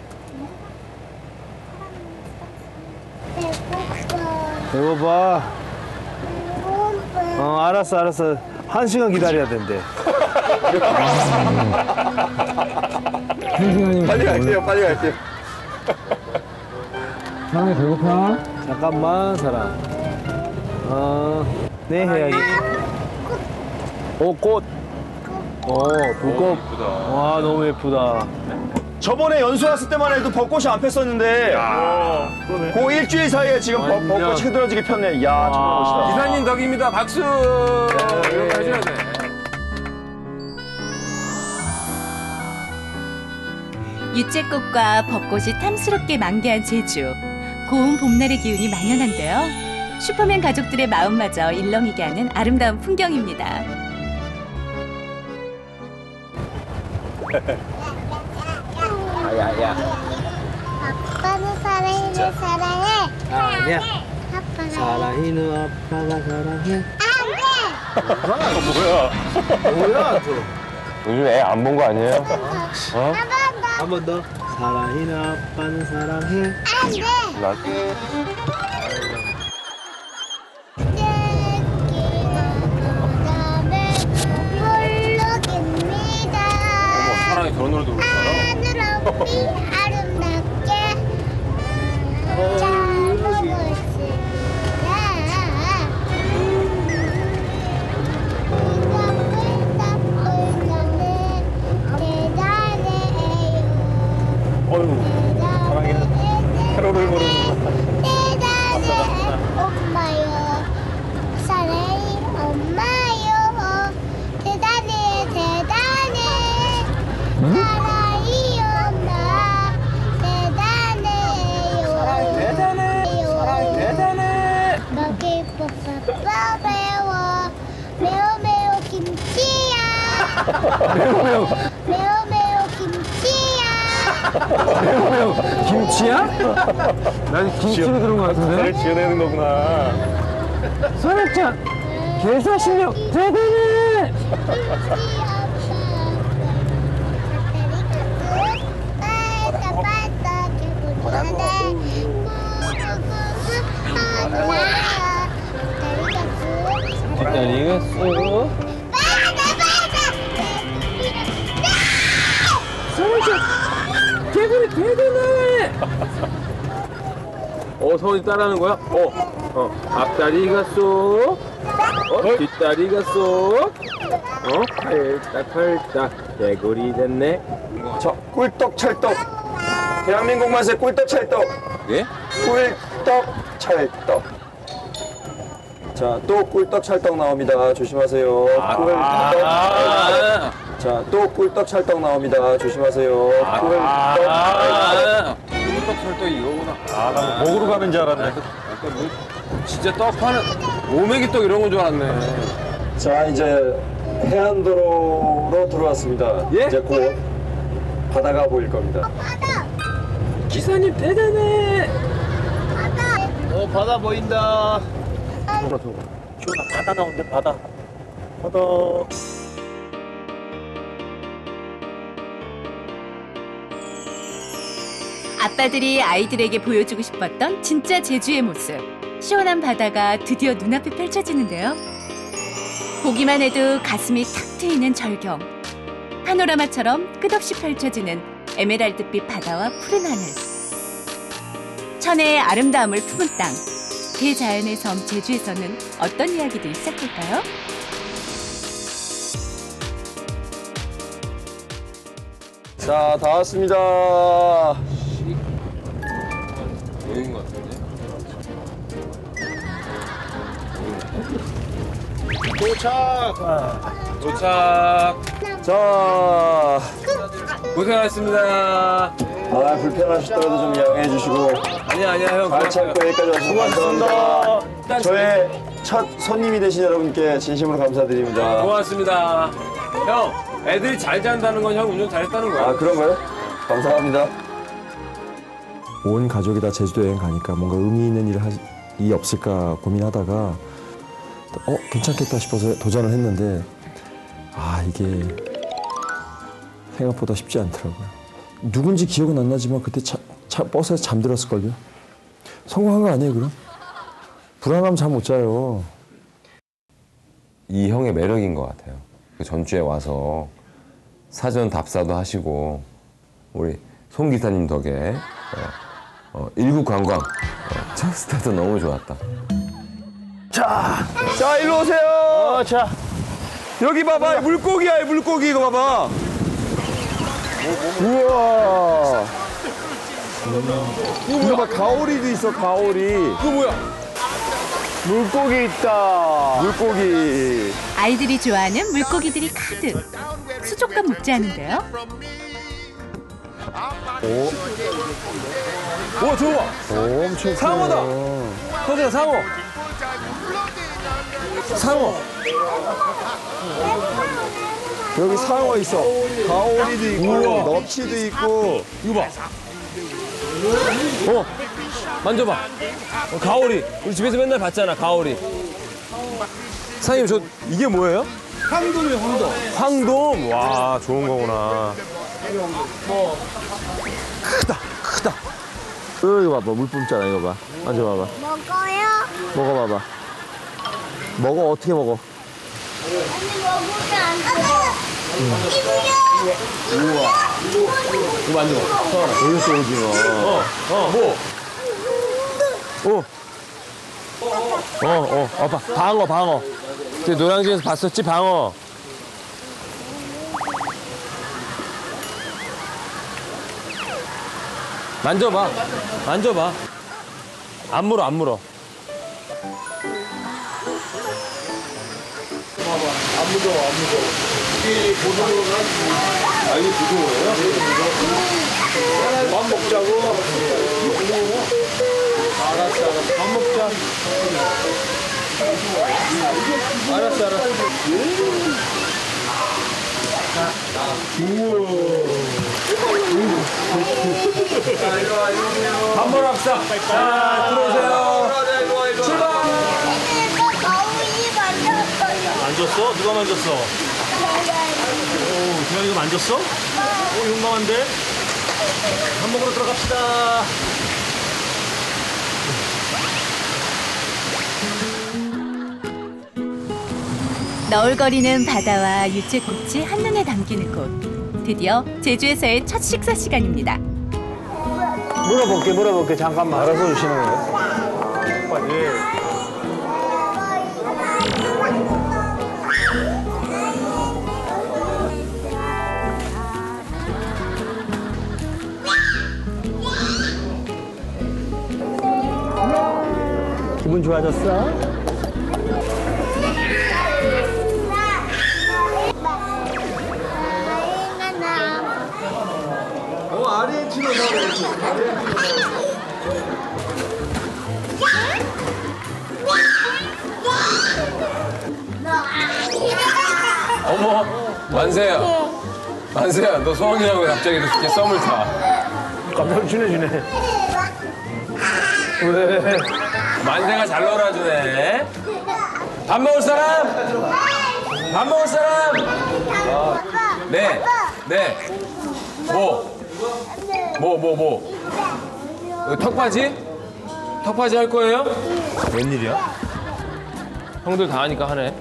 배워봐. 어, 알았어, 알았어. 한 시간 기다려야 된대. 한 시간이면 빨리 갈게요, 빨리 갈게요. 사랑이 배고파? 잠깐만, 사랑. 어, 네, 해야지. 오, 꽃. 어, 불꽃. 와, 너무 예쁘다. 저번에 연수 왔을 때만 해도 벚꽃이 안 폈었는데 그 일주일 사이에 지금 벚, 완전. 벚꽃이 흐드러지게 폈네. 이야, 정말 멋있다. 기사님 덕입니다. 박수! 이렇게 해줘야 돼. 유채꽃과 벚꽃이 탐스럽게 만개한 제주. 고운 봄날의 기운이 만연한데요. 슈퍼맨 가족들의 마음마저 일렁이게 하는 아름다운 풍경입니다. 야야. 아빠는 사랑이를 사랑해. 아니야. 아빠가 사랑이는 아빠가 사랑해. 안 돼. 뭐야, 또. 요즘 애 안 본 거 아니에요? 한 번 더. 한 번 더. 사랑이는 아빠는 사랑해. 안 돼. 나 모르겠습니다. 사랑이 저런 노래도 부르잖아. 하늘없이 아름답게 잡아보시라. 어휴, 사랑해. 캐롤을 부르는 대단해 엄마요. 사랑이 엄마요. 대단해 대단해. 사랑이 엄마. 대단해요. 사랑 대단해. 사랑 대단해. 먹을 뽀뽀 매워. 매워 매워 김치야. 매우 매우. 매워 매워 김치야. 매우 매우. 김치야? 난 김치로 들은 것 같은데? 지어내는 거구나. 소래짱 개사 실력 대단해! 김치 아빠. 빠따 빠따 개구리네. 구구구구 하나. 뒷다리가 쏘. 개구리 대단해! 어, 서원이 따라하는 거야? 어, 어. 앞다리가 쏘. 어, 뒷다리가 쏘. 어, 팔딱, 팔딱. 개구리 됐네. 저 꿀떡 찰떡. 대한민국 맛의 꿀떡 찰떡. 예? 꿀떡 찰떡. 자, 또 꿀떡 찰떡 나옵니다. 조심하세요. 꿀떡. 아, 자, 또 꿀떡 찰떡 나옵니다. 조심하세요. 꿀떡. 꿀떡 찰떡 이거구나. 아, 먹으러 가는 줄 알았네. 진짜 떡 파는 오메기 떡 이런 건 줄 알았네. 자, 이제 해안도로로 들어왔습니다. 예? 이제 곧 바다가 보일 겁니다. 기사님 대단해. 어 바다 보인다. 지원아 바다 나온대 바다. 바다. 아빠들이 아이들에게 보여주고 싶었던 진짜 제주의 모습. 시원한 바다가 드디어 눈앞에 펼쳐지는데요. 보기만 해도 가슴이 탁 트이는 절경. 파노라마처럼 끝없이 펼쳐지는 에메랄드빛 바다와 푸른 하늘. 천혜의 아름다움을 품은 땅. 대자연의 섬 제주에서는 어떤 이야기들이 시작될까요? 자, 다 왔습니다. 여긴 것 같은데. 도착. 도착. 자, 고생하셨습니다. 아, 불편하시더라도 좀 양해해 주시고 아니야 아니야 형. 잘 참고 여기까지 와주셔서 감사합니다. 저의 첫 손님이 되신 여러분께 진심으로 감사드립니다. 고맙습니다. 형, 애들이 잘 잔다는 건 형 운전 잘했다는 거야. 아, 그런가요? 감사합니다. 온 가족이 다 제주도 여행 가니까 뭔가 의미 있는 일을 할이 없을까 고민하다가 어 괜찮겠다 싶어서 도전을 했는데 아 이게 생각보다 쉽지 않더라고요. 누군지 기억은 안 나지만 그때 차, 차, 버스에서 잠들었을걸요. 성공한 거 아니에요 그럼? 불안하면 잠 못 자요. 이 형의 매력인 것 같아요. 그 전주에 와서 사전 답사도 하시고 우리 송 기사님 덕에 어, 어, 일부 관광 어, 첫 스타트 너무 좋았다. 자, 자, 일로 오세요. 어, 자. 여기 봐봐, 물고기야, 물고기 이거 봐봐. 우와. 이거 봐, 가오리도 있어, 가오리. 이거 뭐야? 물고기 있다. 물고기. 아이들이 좋아하는 물고기들이 가득. 수족관 묵지 않은데요? 오, 저거 봐. 오, 엄청 상어다. 서준아, 상어. 상어. 여기 상어 있어. 가오리도 있고, 우와. 넙치도 있고. 이거 봐. 어, 만져봐. 어, 가오리. 우리 집에서 맨날 봤잖아, 가오리. 사장님, 저 이게 뭐예요? 황돔이요 황돔. 황돔. 와, 좋은 거구나. 크다. 어, 이거 봐봐, 물 뿜잖아, 이거 봐. 만져봐봐. 먹어요? 먹어봐봐. 먹어, 어떻게 먹어? 아니 먹으면 안 돼. 이거요. 이거 만져봐. 여기 있어, 오징어. 어, 어, 뭐? 어. 어, 어, 아빠, 방어, 방어. 그 노량진에서 봤었지, 방어. 만져봐, 만져봐. 안 물어, 안 물어. 안 무서워 안 무서워. 이게 고등어가 아 이게 고등어예요? 밥 먹자고. 알았어 알았어. 밥 먹자. 알았어 알았어. 밥 먹으러 갑시다. 자, 들어오세요. 출발! 가오리 만졌어요. 만졌어? 누가 만졌어? 오, 대현이가 만졌어? 오, 용감한데? 밥 먹으러 들어갑시다. 너울거리는 바다와 유채꽃이 한눈에 담기는 곳. 드디어 제주에서의 첫 식사 시간입니다. 물어볼게, 물어볼게. 잠깐만. 알아서 주시는 거예요? 예. 기분 좋아졌어? 어, 아르헨티나 어머, 만세야. 만세야, 너 소원이라고 갑자기 이렇게 썸을 타. 깜짝 친해지네. 왜? 만세가 잘 놀아주네. 밥 먹을 사람? 밥 먹을 사람? 네, 네. 뭐? 뭐, 뭐, 뭐? 이거 턱받이? 턱받이 할 거예요? 웬일이야? 형들 다 하니까 하네.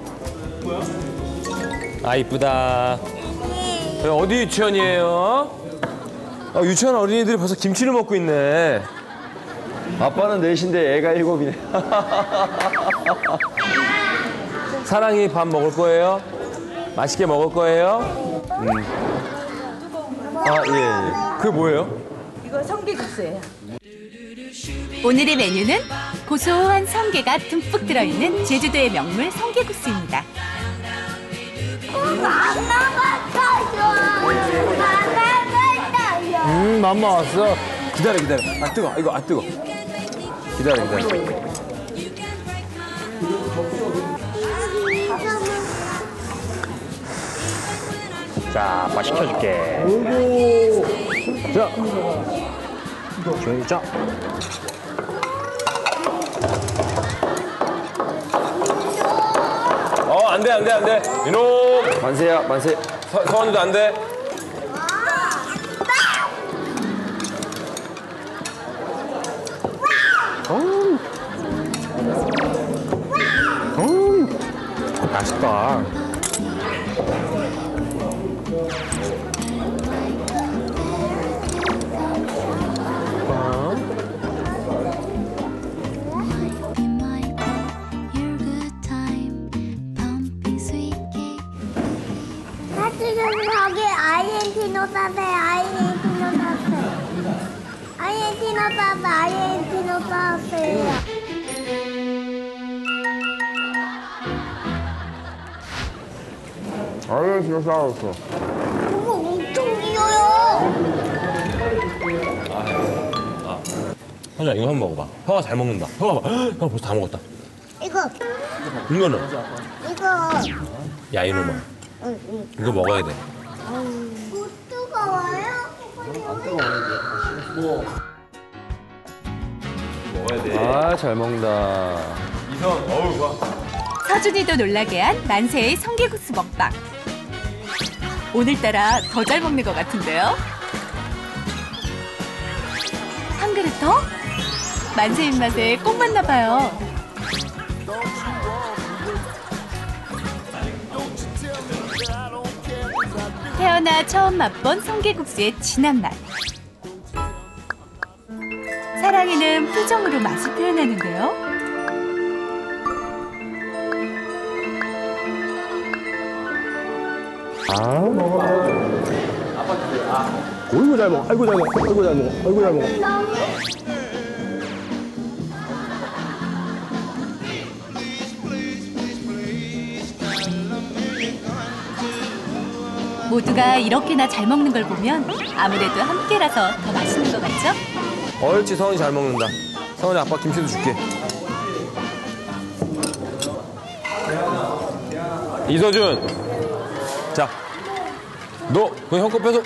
아, 이쁘다. 어디 유치원이에요? 아, 유치원 어린이들이 벌써 김치를 먹고 있네. 아빠는 넷인데 애가 일곱이네. 사랑이 밥 먹을 거예요? 맛있게 먹을 거예요? 음. 아, 예, 예. 그게 뭐예요? 이거 성게국수예요. 오늘의 메뉴는 고소한 성게가 듬뿍 들어있는 제주도의 명물 성게국수입니다. 음, 맘마 왔어. 기다려, 기다려. 아, 뜨거. 이거 아, 뜨거. 기다려, 기다려. 자, 아빠 시켜줄게. 자, 조용히 자. 어, 안 돼, 안 돼, 안 돼. 이놈. 만세야, 만세. 서, 서원이도 안 돼. 음. 음. 맛있다. 저기 아르헨티나 사세 아르헨티나 사세 아르헨티나 사세 아르헨티나 사세요. 아르헨티나 싸웠어. 그거 엄청 귀여워. 형아, 이거 한번 먹어봐. 형아 잘 먹는다. 형아 봐. 형 벌써 다 먹었다. 이거 이거는? 이거 야, 이놈아. 이거 먹어야 돼. 못 뜨거워요? 먹어야 돼. 아, 잘 먹는다. 이선, 어우, 좋아. 서준이도 놀라게 한 만세의 성게국수 먹방. 오늘따라 더 잘 먹는 것 같은데요? 한 그릇 더? 만세 입맛에 꼭 맞나 봐요. 태어나 처음 맛본 성게국수의 진한 맛. 사랑이는 표정으로 맛을 표현하는데요. 아, 먹어. 어이구 잘 먹어. 아이고 잘 먹어. 아이고 잘 먹어. 아이고 잘 먹어. 모두가 이렇게나 잘 먹는 걸 보면 아무래도 함께라서 더 맛있는 것 같죠? 옳지, 서원이 잘 먹는다. 서원이 아빠 김치도 줄게. 이서준. 자, 너 그거 형 거 뺏어.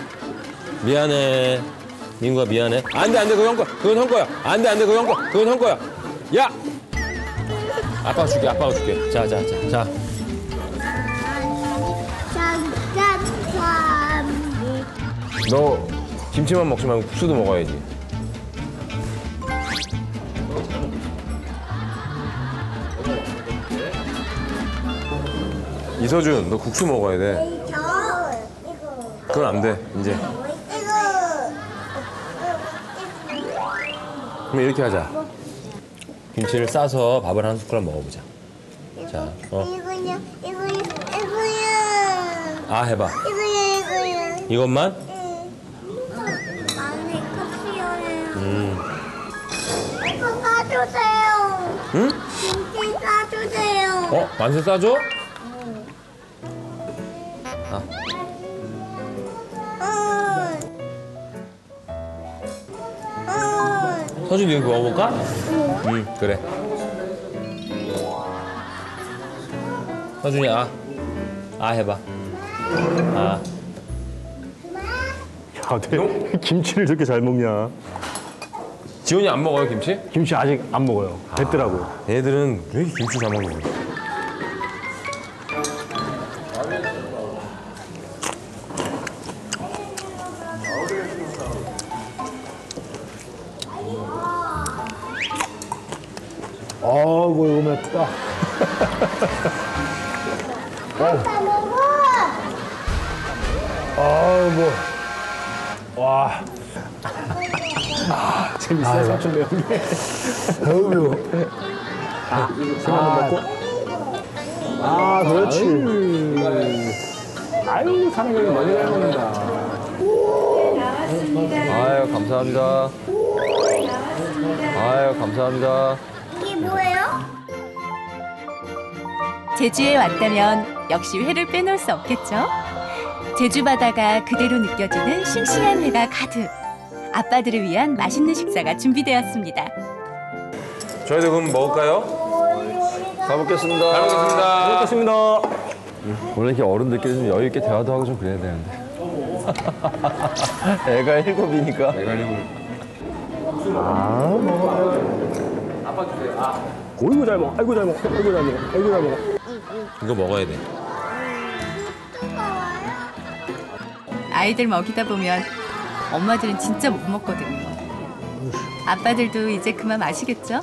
미안해. 민구야 미안해. 안 돼, 안 돼. 그거 형 거야. 그건 형 거야. 안 돼, 안 돼. 그거 형 거. 그건 형 거야. 야! 아빠가 줄게, 아빠가 줄게. 자, 자, 자, 자. 너 김치만 먹지 말고 국수도 먹어야지. 이서준, 너 국수 먹어야 돼. 그건 안 돼, 이제. 그럼 이렇게 하자. 김치를 싸서 밥을 한 숟가락 먹어보자. 자, 어. 이거요, 이거요, 이거요. 아, 해봐. 이거요, 이거요. 이것만? 많이 커피요. 음. 이거 가주세요. 응? 김치 싸주세요. 어? 만세 싸줘? 아. 서준이 이거 먹어볼까? 응, 그래. 서준이 아. 아 해봐. 아. 야, 내 김치를 저렇게 잘 먹냐? 지훈이 안 먹어요, 김치? 김치 아직 안 먹어요. 됐더라고요. 얘들은 왜 이렇게 김치 잘 먹는 거야? 아이고 이거 맵다. 아빠 먹어. 아이고. 와. 재밌어요. 삼촌 매운 게. 아이고 매워. 아, 생각만 먹고. 아 그렇지. 아유, 사랑이 너무 잘 먹는다. 아유, 감사합니다. 아유, 감사합니다. 이게 뭐예요? 제주에 왔다면 역시 회를 빼놓을 수 없겠죠. 제주 바다가 그대로 느껴지는 싱싱한 회가 가득. 아빠들을 위한 맛있는 식사가 준비되었습니다. 저희도 그럼 먹을까요? 잘 먹겠습니다. 잘 먹겠습니다. 잘 먹겠습니다. 원래 이렇게 어른들끼리 좀 여유 있게 대화도 하고 좀 그래야 되는데. 애가 일곱이니까. 내가 일곱. 어이구 잘 먹어. 아이고 잘 먹어. 아이고 잘 먹어. 아이고 잘 먹어. 이거 먹어야 돼. 아이들 먹이다 보면 엄마들은 진짜 못 먹거든요. 아빠들도 이제 그만 아시겠죠?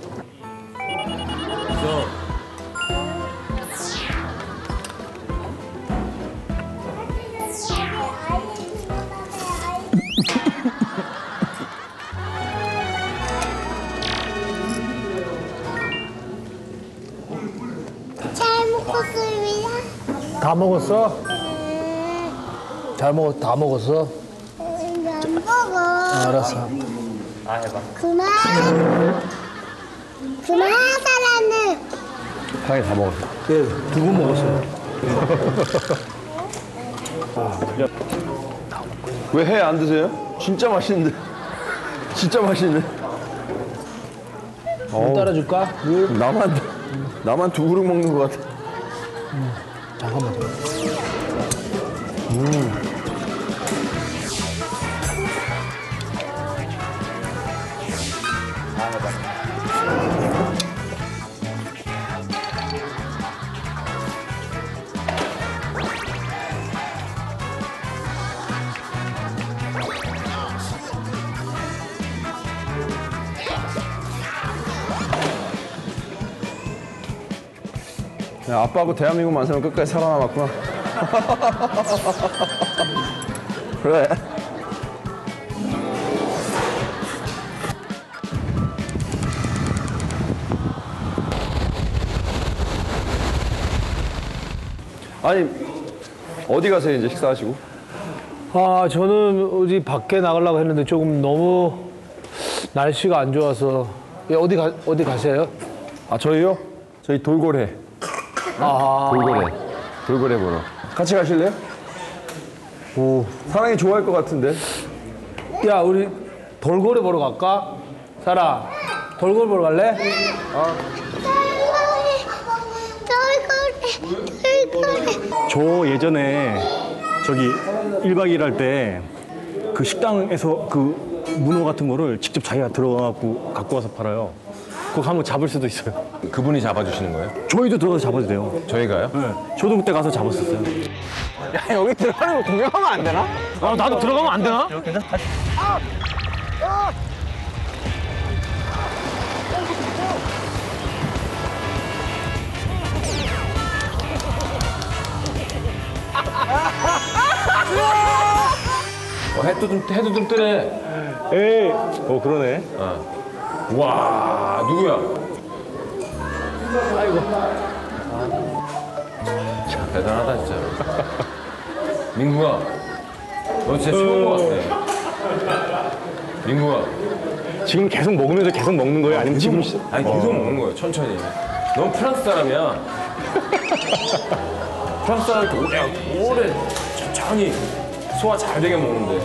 잘 먹었습니다. 다 먹었어? 잘 먹었. 다 먹었어? 안 먹어. 알았어. 아, 해봐. 그만. 그만 사라는. 사랑이 다 먹었어. 예, 두 분 먹었어요. 왜 회 안 드세요? 진짜 맛있는데. 진짜 맛있는데. 물 따라줄까? 물? 나만 나만 두 그릇 먹는 것 같아. 잠깐만. 야, 아빠하고 대한민국 만세는 끝까지 살아남았구나. 그래. 아니, 어디 가세요, 이제 식사하시고? 아 저는 어디 밖에 나가려고 했는데 조금 너무 날씨가 안 좋아서. 예, 어디 가 어디 가세요? 아, 저희요? 저희 돌고래. 아 돌고래. 돌고래 보러. 같이 가실래요? 오, 사랑이 좋아할 것 같은데. 야 우리 돌고래 보러 갈까? 사라 돌고래 보러 갈래? 저 예전에 저기 일 박 이 일 할 때 그 식당에서 그 문어 같은 거를 직접 자기가 들어가고 갖고 와서 팔아요. 그거 한번 잡을 수도 있어요. 그분이 잡아주시는 거예요? 저희도 들어가서 잡아도 돼요. 저희가요? 네. 저도 그때 가서 잡았었어요. 야 여기 들어가는 거 구경하면 안 되나? 아 나도 들어가면 안 되나? 어, 해도 좀, 해도 좀 뜨네. 에이, 어 그러네. 와, 누구야? 아이고 참 대단하다, 진짜. 민구야, 너 진짜 쉬운 거 같아. 민구야, 지금 계속 먹으면서 계속 먹는 거예요? 아니면 지금 시- 아니 계속 먹는 거예요. 천천히. 넌 프랑스 사람이야. 프랑스 사람 이렇게 오래, 오래 천천히 소화 잘 되게 먹는데.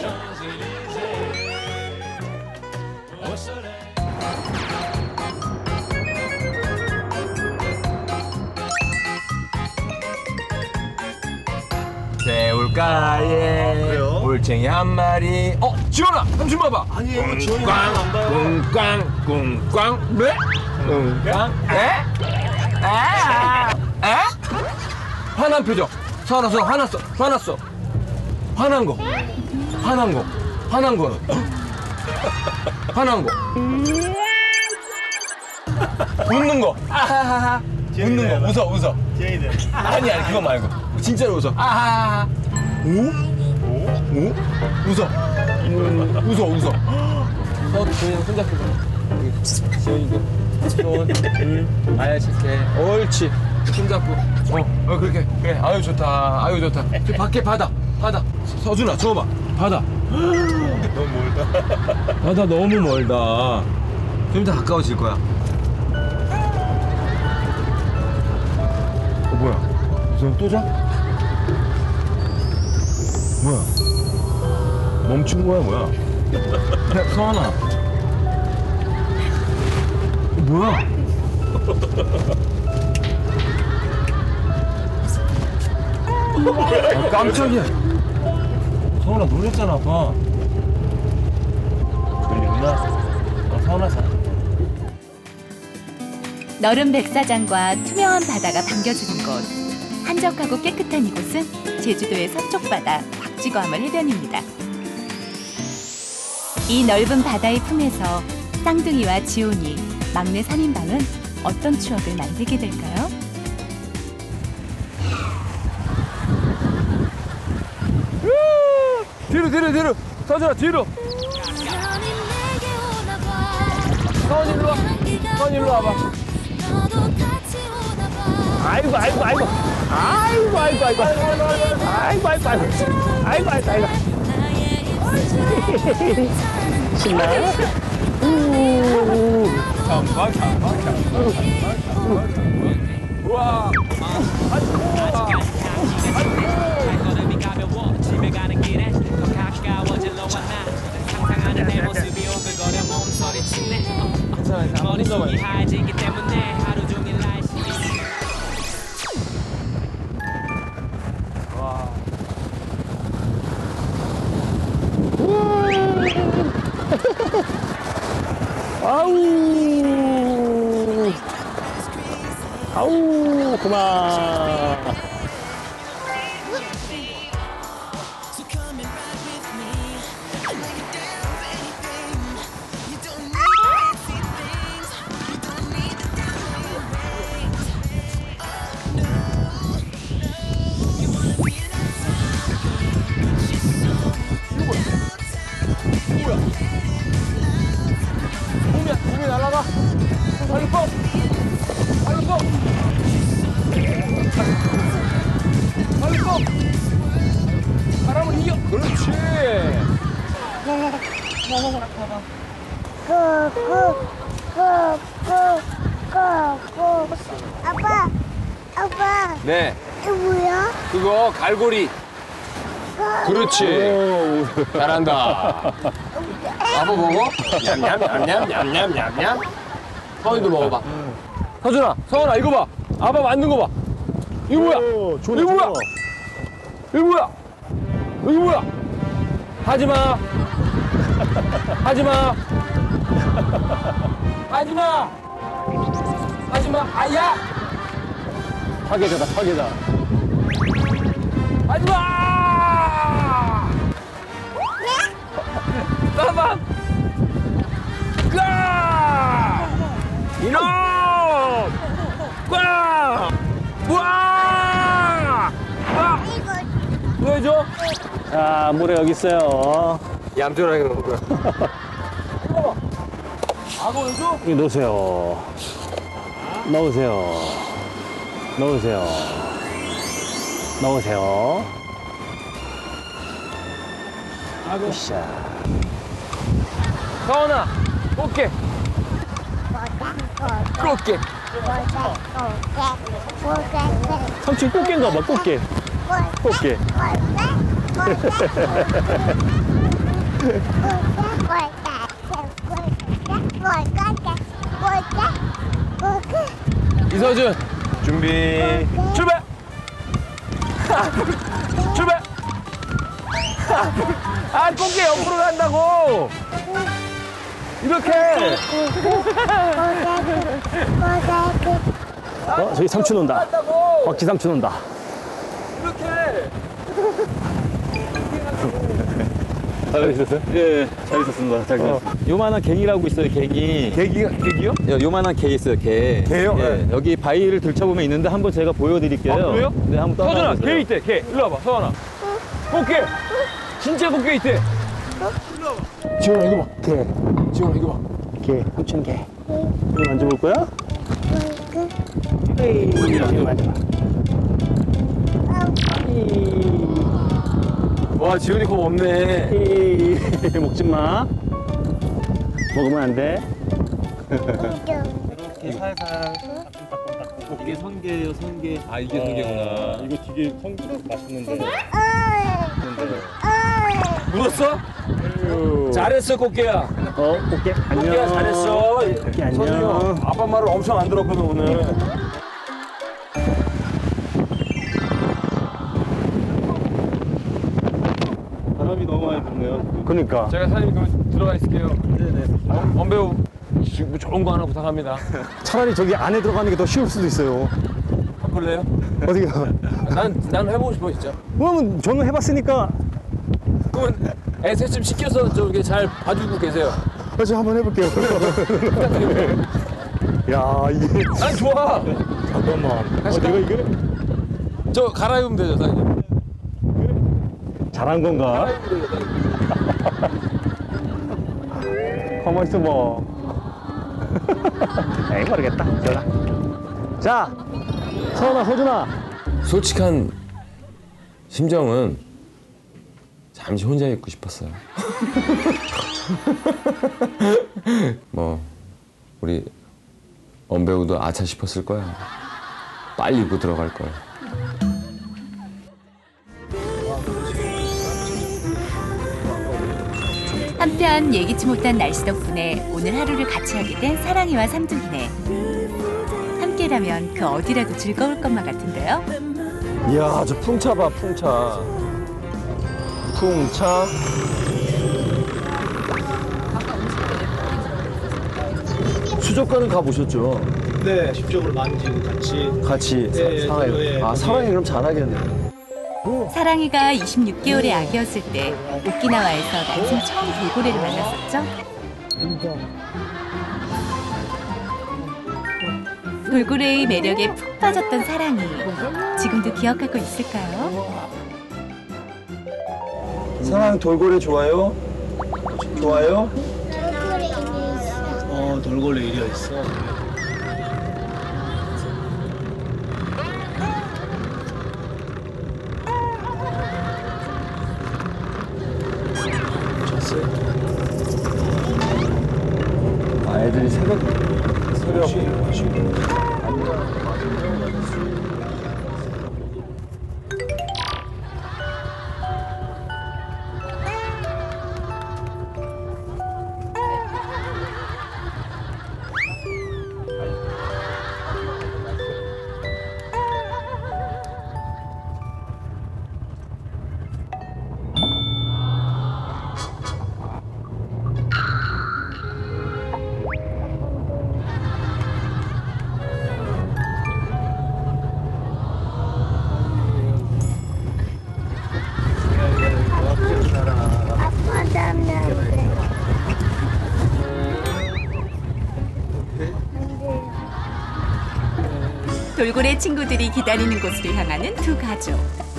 새울가에 올챙이 한 마리. 어, 지원아, 삼촌 봐봐. 아니에요, 지원이 꽝, 안 봐요. 꿍꽝, 꿍꽝, 네? 꿍꽝, 에? 아, 에? 화난 표정. 화났어, 화났어, 화났어. 화난 거, 화난 거, 화난 거는. 화난 거. 웃는 거. 아하하하. 웃는 거, 웃어, 웃어. 아니, 아니, 그거 말고. 진짜로 웃어. 아하하하. 오? 오? 오? 웃어. 음, 웃어, 웃어. 어, 지원이 손잡고. 지원이도. 손, 둘, 아야, 칠게. 옳지. 손잡고. 어, 어, 그렇게. 그래. 아유, 좋다. 아유, 좋다. 저 밖에 바다. 바다. 서준아, 줘봐. 바다. 너무 멀다. 바다 너무 멀다. 좀 이따 가까워질 거야. 어, 뭐야? 무슨 또 자? 뭐야? 멈춘 거야, 뭐야? 야, 서하나. 뭐야? 아, 깜짝이야. 서하나 놀랬잖아, 아빠. 졸리구나. 어, 서하나 자. 너른 백사장과 투명한 바다가 반겨주는 곳. 한적하고 깨끗한 이곳은 제주도의 서쪽 바다 곽지거함을 해변입니다. 이 넓은 바다의 품에서 쌍둥이와 지온이 막내 삼 인방은 어떤 추억을 만들게 될까요? 뒤로 뒤로 뒤로. 서준아 뒤로. 서원 일로 와. 서원 일로 와봐. 아이고 아이고 아이고. 아이고 아이고 아이고. 아이고 아이고 아이고. 아이고 아이고 아이고. 신나? 우. 잠깐 잠깐 잠깐. 우와. 걸음이 가벼워 집에 가는 길에 더 가까워질 너와 나 상상하는 내 모습이 오글거려 몸서리치네 머릿속이 하얘지기 때문에 하루 종일 날씨 아우. 아우, 그만. 봄이야, 봄이 날아가. 빨리 뻗. 빨리 뻗. 빨리 뻗. 바람을 이겨. 그렇지. 고고고고고 아빠 아빠 네, 이거 뭐야? 그거 갈고리. 그렇지. 잘한다. 아빠 먹어? 냠냠냠냠냠냠냠. 서원이도 먹어봐. 서준아, 서원아 이거 봐. 아빠 만든 거 봐. 이거 뭐야? 이거 뭐야? 이거 뭐야? 이거 뭐야? 하지 마. 하지 마. 하지 마. 하지 마. 아야. 파괴자다, 파괴자. 하지 마. 따밤. 까. 이놈. 꽉! 우와! 와! 보여줘? 자, 모래 여기 있어요. 얌전하게 먹을 거야. 아, 보여줘? 여기 넣으세요. 넣으세요. 넣으세요. 넣으세요. 아고. 샤. 서원아, 꽃게. 꽃게. 삼촌 꽃게인가 봐, 꽃게. 꽃게. 이서준 준비 출발. 출발. 아 꽃게 옆으로 간다고. 이렇게. 어, 저기 삼촌 온다. 박지 삼촌 온다. 이렇게. 잘 있었어요? 예, 잘 있었습니다. 잘 있었어요. 요만한 갱이라고 있어요, 갱이. 개기가 개기요? 요, 요만한 개 있어요, 개. 개요? 예, 네. 여기 바위를 들춰보면 있는데 한번 제가 보여드릴게요. 아, 그래요? 네, 한번 따라가 서준아, 보세요. 개 있대, 개. 일로 와봐, 서준아. 꽃게. 진짜 꽃게 있대. 지원아 이거 봐. 개. 지원아, 이거 봐. 개, 삼촌 개. 이거 만져볼 거야? 에이, 이거 만져봐. 와, 지훈이 겁 없네. 에이, 먹지 마. 먹으면 안 돼. 이렇게 살살. 이게 성게예요, 성게. 아, 이게 성게구나. 이거 되게 성게 맛있는데. 묻었어? 잘했어, 꽃게야. 어, 꽃게 안녕. 꽃게야, 잘했어. 꽃게 안녕. 선생님, 아빠 말을 엄청 안 들었거든, 오늘. 바람이 너무 많이 불네요. 그러니까. 제가 사장님 그럼 들어가 있을게요. 네네. 원배우 뭐 좋은 거 하나 부탁합니다. 차라리 저기 안에 들어가는 게 더 쉬울 수도 있어요. 바꿀래요? 어떻게? 난, 난 해보고 싶어, 진짜. 그러면 저는 해봤으니까. 그러면 애새 좀 시켜서 저기 잘 봐주고 계세요. 다시 한번 해볼게요. 야, 이게. 난 좋아. 잠깐만. 어, 내가 이게 저 갈아입으면 되죠, 사장님. 잘한 건가? 가만 있어 봐. 에이, 모르겠다. 전화. 자, 서은아, 서준아. 솔직한 심정은 잠시 혼자 있고 싶었어요. 뭐 우리 엄배우도 아차 싶었을 거야. 빨리 입고 들어갈 거야. 한편 예기치 못한 날씨 덕분에 오늘 하루를 같이 하게 된 사랑이와 삼둥이네. 함께라면 그 어디라도 즐거울 것만 같은데요. 이야, 저 풍차 봐, 풍차. 풍차. 수족관은 가보셨죠? 네, 직접으로 만지고 같이. 같이 예, 사, 사랑이. 예, 아, 예. 사랑이 그럼 잘하겠네. 사랑이가 이십육 개월의 아기였을 때 오키나와에서 마침 처음 돌고래를 만났었죠. 돌고래의 매력에 푹 빠졌던 사랑이 지금도 기억하고 있을까요? 사랑 돌고래 좋아요? 좋아요? 얼굴에 이미 있어. 어, 돌고래 이려 있어. 아, 애들이 새벽, 새벽. 아빠 닮았대. 돌고래 친구들이 기다리는 곳으로 향하는 두 가족.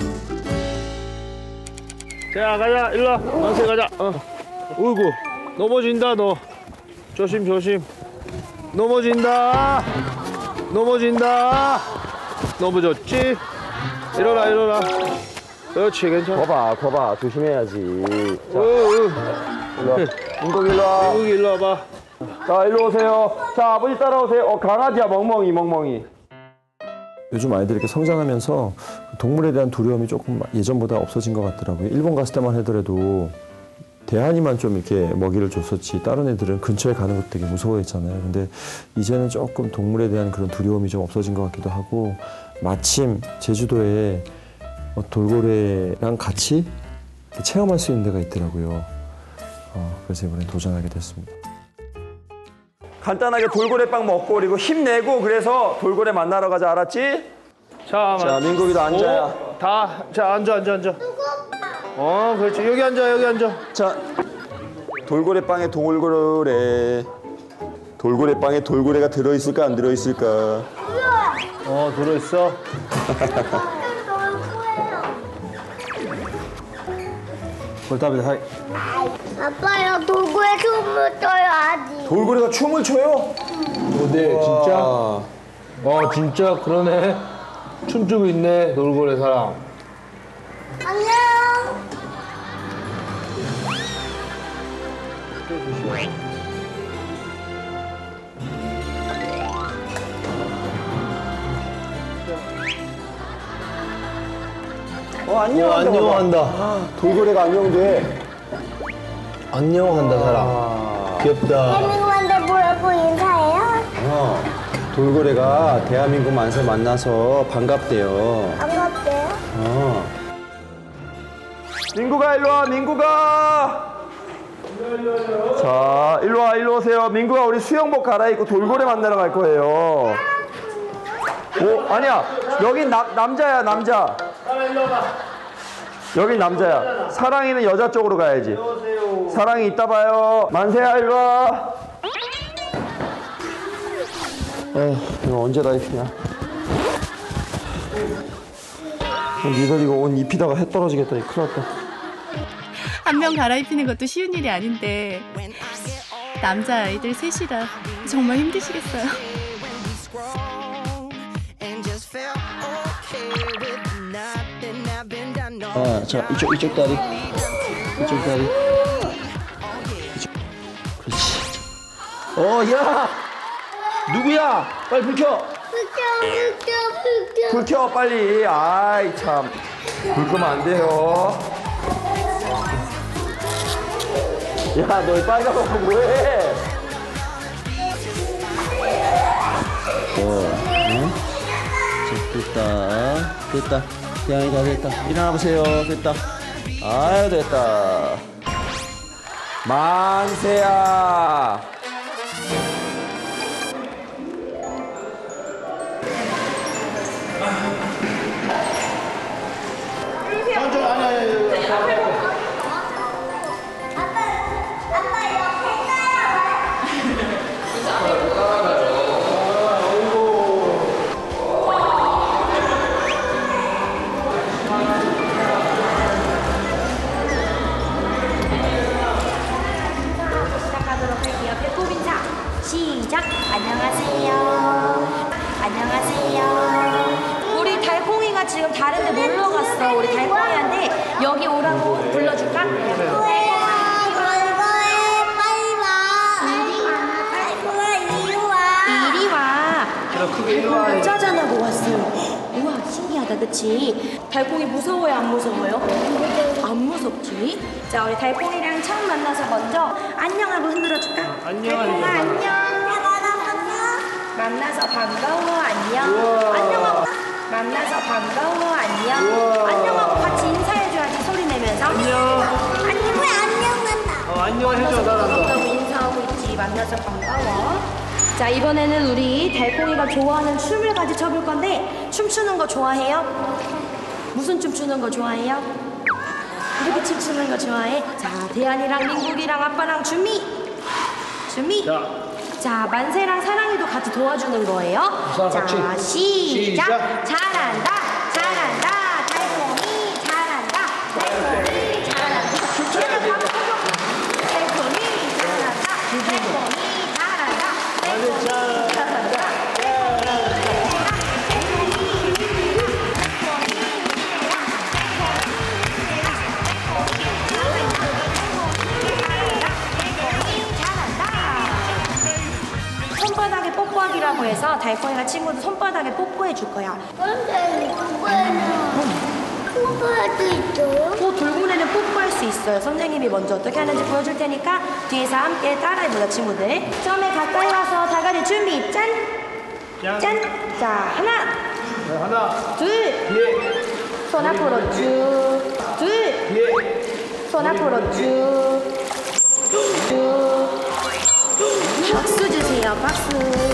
자, 가자. 일로 와. 만세 가자. 어. 어이구. 넘어진다, 너. 조심, 조심. 넘어진다. 넘어진다. 넘어졌지? 일어나, 일어나. 그렇지, 괜찮아. 거봐, 거봐. 조심해야지. 자, 어, 어. 일로 와. 운동 일로 와. 여기 일로 와봐. 자, 일로 오세요. 자, 아버지 따라오세요. 어, 강아지야, 멍멍이, 멍멍이. 요즘 아이들이 이렇게 성장하면서 동물에 대한 두려움이 조금 예전보다 없어진 것 같더라고요. 일본 갔을 때만 하더라도 대한이만 좀 이렇게 먹이를 줬었지 다른 애들은 근처에 가는 것도 되게 무서워했잖아요. 근데 이제는 조금 동물에 대한 그런 두려움이 좀 없어진 것 같기도 하고 마침 제주도에 돌고래랑 같이 체험할 수 있는 데가 있더라고요. 어, 그래서 이번에 도전하게 됐습니다. 간단하게 돌고래빵 먹고 그리고 힘내고 그래서 돌고래 만나러 가자. 알았지? 자, 자, 민국이도 앉아야. 오, 다, 자, 앉아, 앉아, 앉아. 어, 그렇지. 여기 앉아, 여기 앉아. 자, 돌고래빵에 돌고래. 돌고래빵에 돌고래가 들어있을까 안 들어있을까? 어, 들어있어. 볼따비다 하이. 아빠야 돌고래 춤을 춰야지. 돌고래가 춤을 춰요? 어, 네, 진짜? 어, 진짜 그러네. 춤추고 있네, 돌고래 사람. 안녕. 어, 안녕한다. 어, 안녕한다. 돌고래가 안녕돼. 안녕한다, 사람. 귀엽다. 대민구한테 뭐라고 인사해요? 어, 돌고래가 대한민국 만세 만나서 반갑대요. 반갑대요. 어. 민구가 일로 와, 민구가. 자, 일로 와, 일로 오세요. 민구가 우리 수영복 갈아입고 돌고래 만나러 갈 거예요. 오, 아니야. 여긴 나, 남자야, 남자. 여긴 남자야. 사랑이는 여자 쪽으로 가야지. 사랑이 이따 봐요. 만세야, 일로 와. 에휴, 이거 언제 다 입히냐. 니들 이거 옷 입히다가 해 떨어지겠다. 큰일 났다. 한 명 갈아입히는 것도 쉬운 일이 아닌데 남자 아이들 셋이라 정말 힘드시겠어요. 아, 자, 이쪽, 이쪽 다리. 이쪽 다리. 이쪽. 그렇지. 어, 야! 누구야? 빨리 불 켜! 불 켜, 불 켜, 불 켜. 불 켜, 빨리. 아이, 참. 불 끄면 안 돼요. 야, 너 이 빨간 거 뭐해? 어, 응? 자, 됐다. 됐다. 대안이 다 됐다. 일어나 보세요. 됐다. 아유, 됐다. 만세야. 천천히, 아니, 아니, 아니. 시작! 안녕하세요. 안녕하세요. 우리 달콩이가 지금 다른 데 놀러 갔어. 우리 달콩이한테 여기 오라고 불러줄까? 달콩아, 빨리 와. 달콩아, 이리 와. 이리 와. 크게 이리 와. 달콩이가 짜잔하고 왔어요. 우와, 신기하다, 그치? 달콩이 무서워요, 안 무서워요? 안 무섭지? 자, 우리 달콩이랑 처음 만나서 먼저 안녕하고 흔들어줄까? 안녕, 달콩아, 안녕. 안녕. 만나서 반가워, 안녕. 우와. 안녕하고. 만나서 반가워, 안녕. 우와. 안녕하고 같이 인사해줘야지, 소리 내면서. 안녕. 아니 왜 안녕한다. 어, 안녕해줘, 반갑다고 잘한다. 인사하고 있지. 만나서 반가워. 자, 이번에는 우리 달콩이가 좋아하는 춤을 같이 춰볼 건데 춤추는 거 좋아해요? 무슨 춤 추는 거 좋아해요? 이렇게 춤추는 거 좋아해? 자, 대한이랑 민국이랑 아빠랑 준비! 준비! 자. 자, 만세랑 사랑이도 같이 도와주는 거예요. 우선 자, 같이. 시작! 시작. 잘한다! 잘한다! 달콩이 잘한다! 달콩이 잘한다! 달콩이 잘한다! 달콩이 잘한다! 달콩이 잘한다! 뽀뽀하기라고 해서 달콩이가 친구들 손바닥에 뽀뽀해 줄 거야. 근데 누구는 뽀뽀도 있어요? 또 돌고래는 뽀뽀할 수 있어요. 선생님이 먼저 어떻게 하는지 보여줄 테니까 뒤에서 함께 따라해보자, 친구들. 처음에 가까이 와서 다가리 준비. 짠! 짠! 자, 하나. 네, 하나. 둘. 뒤에. 손 앞으로 쭉. 둘. 뒤에. 손 앞으로 쭉. 쭉. 박수 주세요, 박수.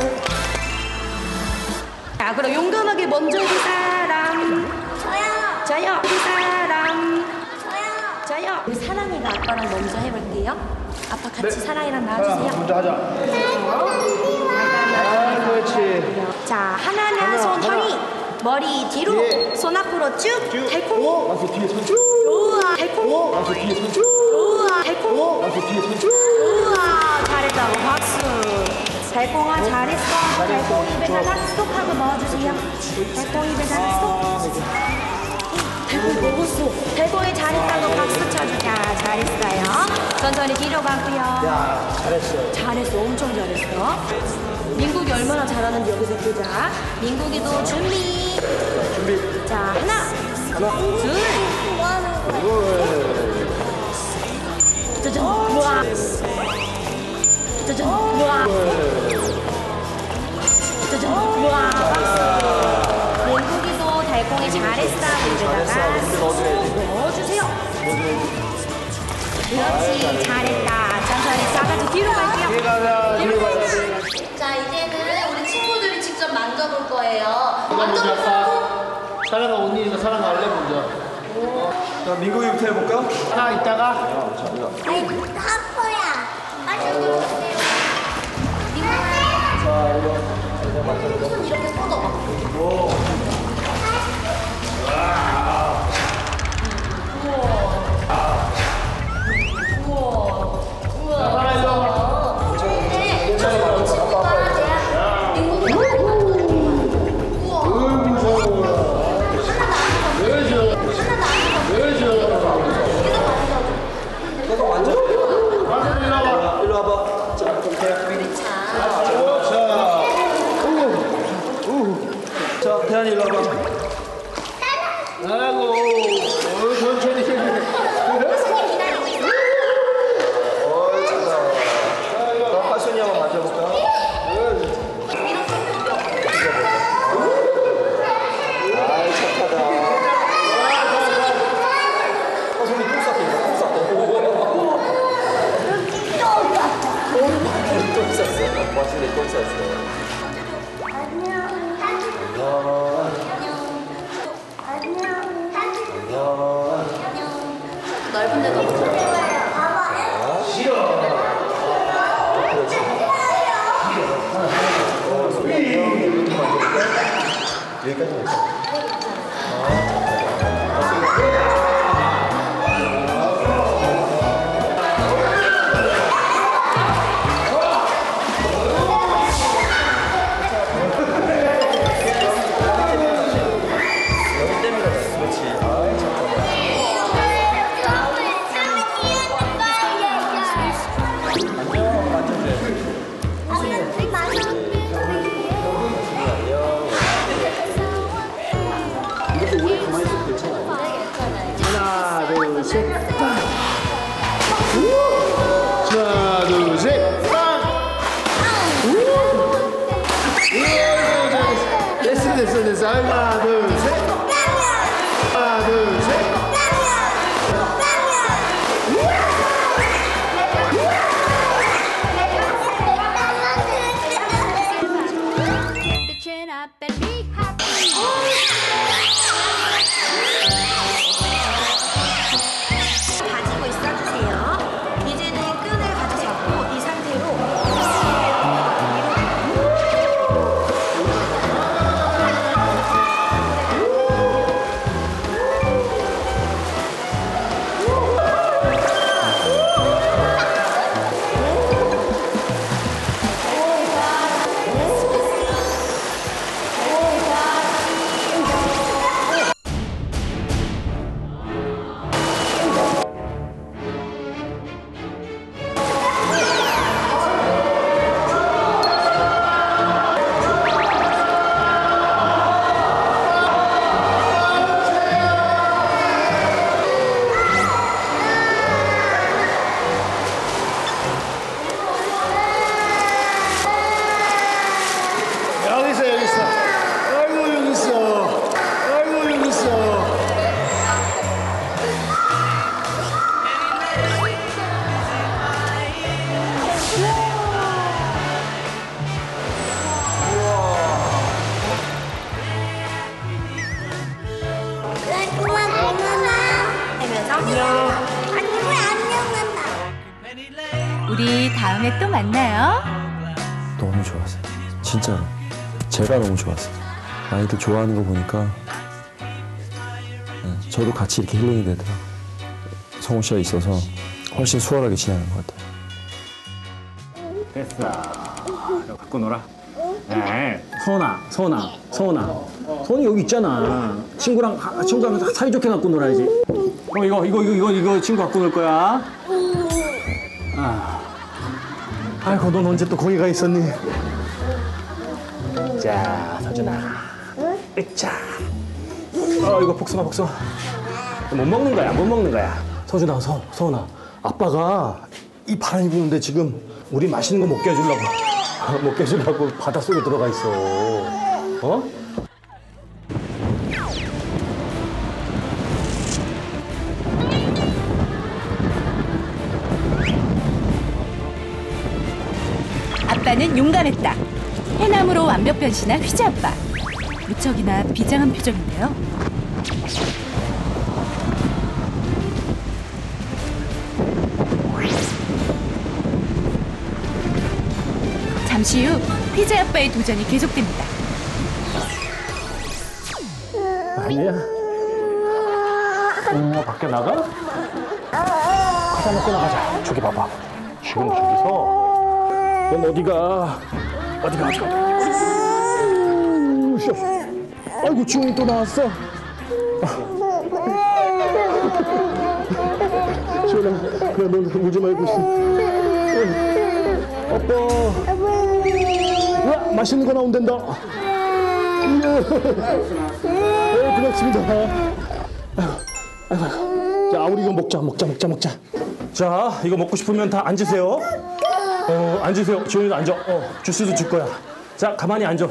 자, 그럼 용감하게 먼저 할 사람. 저요. 저요. 할 사람. 저요. 저요. 우리 사랑이가 아빠랑 먼저 해볼게요. 아빠 같이 사랑이랑 나와주세요. 먼저 하자. 아, 그렇지. 자, 하나면 손 허리, 머리 뒤로, 뒤에. 손 앞으로 쭉. 달콩이. 와서 뒤에 손 쭉. 우와, 달콩이. 와서 뒤에 손 쭉. 우와, 달콩이. 와서 뒤에 손 쭉. 우와, 잘했다고 박수. 달콩아 잘했어. 달콩 입에다가 스톱하고 넣어주세요. 달콩 입에다가 스톱. 달콩이 먹었어. 달콩이 잘했다고 박수 쳐주자. 잘했어요. 천천히 뒤로 가고요. 야, 잘했어. 잘했어. 엄청 잘했어. 민국이 얼마나 잘하는지 여기서 보자. 민국이도 준비. 준비. 자, 하나, 하나. 둘. 뭐 하는 거야? 짜잔. 우와. 짜잔. 우와. 짜잔. 우와. 민국이도 달콩이 잘했어. 여기다가 쏙 넣어주세요. 그렇지. 잘했다. 천천히 싸가지고 뒤로 갈게요. 뒤에 가자. 뒤로 가자. 자, 이제는 우리 친구들이 직접 만져볼 거예요. 누가 먼저 할까? 사랑아 언니니까 사랑아 할래 먼저. 자, 민국이부터 해볼까? 하나 있다가. 아이, 할 거야. 아주 자, 이거. 손 이렇게 뻗어봐. 오. 자, 사랑아 일로 와봐. 괜찮아. 자, 태연이 일로 와봐. 아이고, 어, 천천히. 어이, 잘다. 자, 하순이 한번 만져볼까? 아이, 착하다. 하순이 똥 쌌다, 똥 쌌다. 똥 쌌어. 하순이 똥 쌌어. 넓은 데도 없어. 싫어. 여기까지. 다음에 또 만나요. 너무 좋았어요. 진짜로. 제가 너무 좋았어요. 아이들 좋아하는 거 보니까 네, 저도 같이 이렇게 힐링이 되더라고요. 성호 씨가 있어서 훨씬 수월하게 지내는 것 같아요. 됐어. 너 갖고 놀아. 네. 서원아, 서원아, 서원아. 서원이 여기 있잖아. 친구랑 하- 친구랑 사이좋게 갖고 놀아야지. 어 이거 이거 이거 이거 이거 친구 갖고 놀 거야. 아. 아이고 넌 언제 또 거기 가 있었니? 자, 서준아. 으짜. 어 이거 복숭아 복숭아. 못 먹는 거야, 못 먹는 거야. 서준아, 서 서원아. 아빠가 이 바람이 부는데 지금 우리 맛있는 거 먹게 해주려고 먹게 해주려고 바닷속에 들어가 있어. 어? 아빠는 용감했다. 해남으로 완벽 변신한 휘재 아빠. 무척이나 비장한 표정인데요. 잠시 후 휘재 아빠의 도전이 계속됩니다. 아니야. 어, 밖에 나가? 과자 먹고 나가자. 저기 봐봐. 지금 저기서 넌 어디가? 어디가 어디가? 으쌰. 아이고 지훈이 또 나왔어. 지훈아, 그래 넌 울지 말고 있어. 아빠. 와, 맛있는 거 나온단다. 예. 네, 고맙습니다. 아이고, 아이고, 아이고. 자, 우리 이거 먹자, 먹자, 먹자, 먹자. 자, 이거 먹고 싶으면 다 앉으세요. 어, 앉으세요. 지훈이도 앉아. 어, 주스도 줄 거야. 자, 가만히 앉아.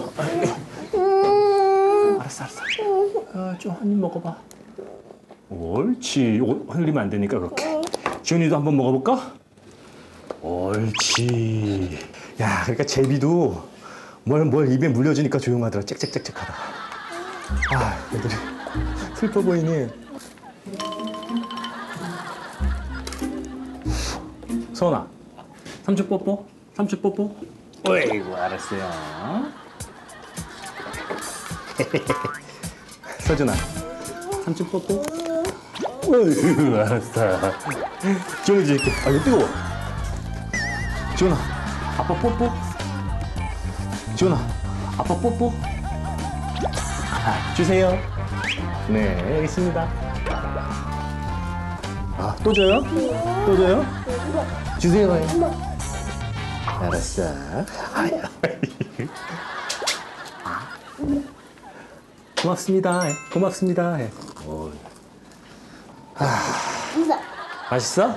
알았어, 알았어. 어, 좀 한 입 먹어봐. 옳지. 이거 흘리면 안 되니까 그렇게. 지훈이도 한번 먹어볼까? 옳지. 야, 그러니까 제비도 뭘, 뭘 입에 물려주니까 조용하더라. 짹짹짹짹하다. 아, 애들이 슬퍼 보이니? 서원아, 삼촌 뽀뽀? 삼촌 뽀뽀? 어이구, 알았어요. 서준아, 삼촌 뽀뽀? 어이구, 알았어. 지훈이 줄게. 아, 이거 뜨거워. 지훈아, 아빠 뽀뽀? 지훈아, 아빠 뽀뽀? 아, 주세요. 네, 알겠습니다. 아, 또 줘요? 또 줘요? 주세요. 알았어. 고맙습니다. 고맙습니다. 오. 아, 맛있어?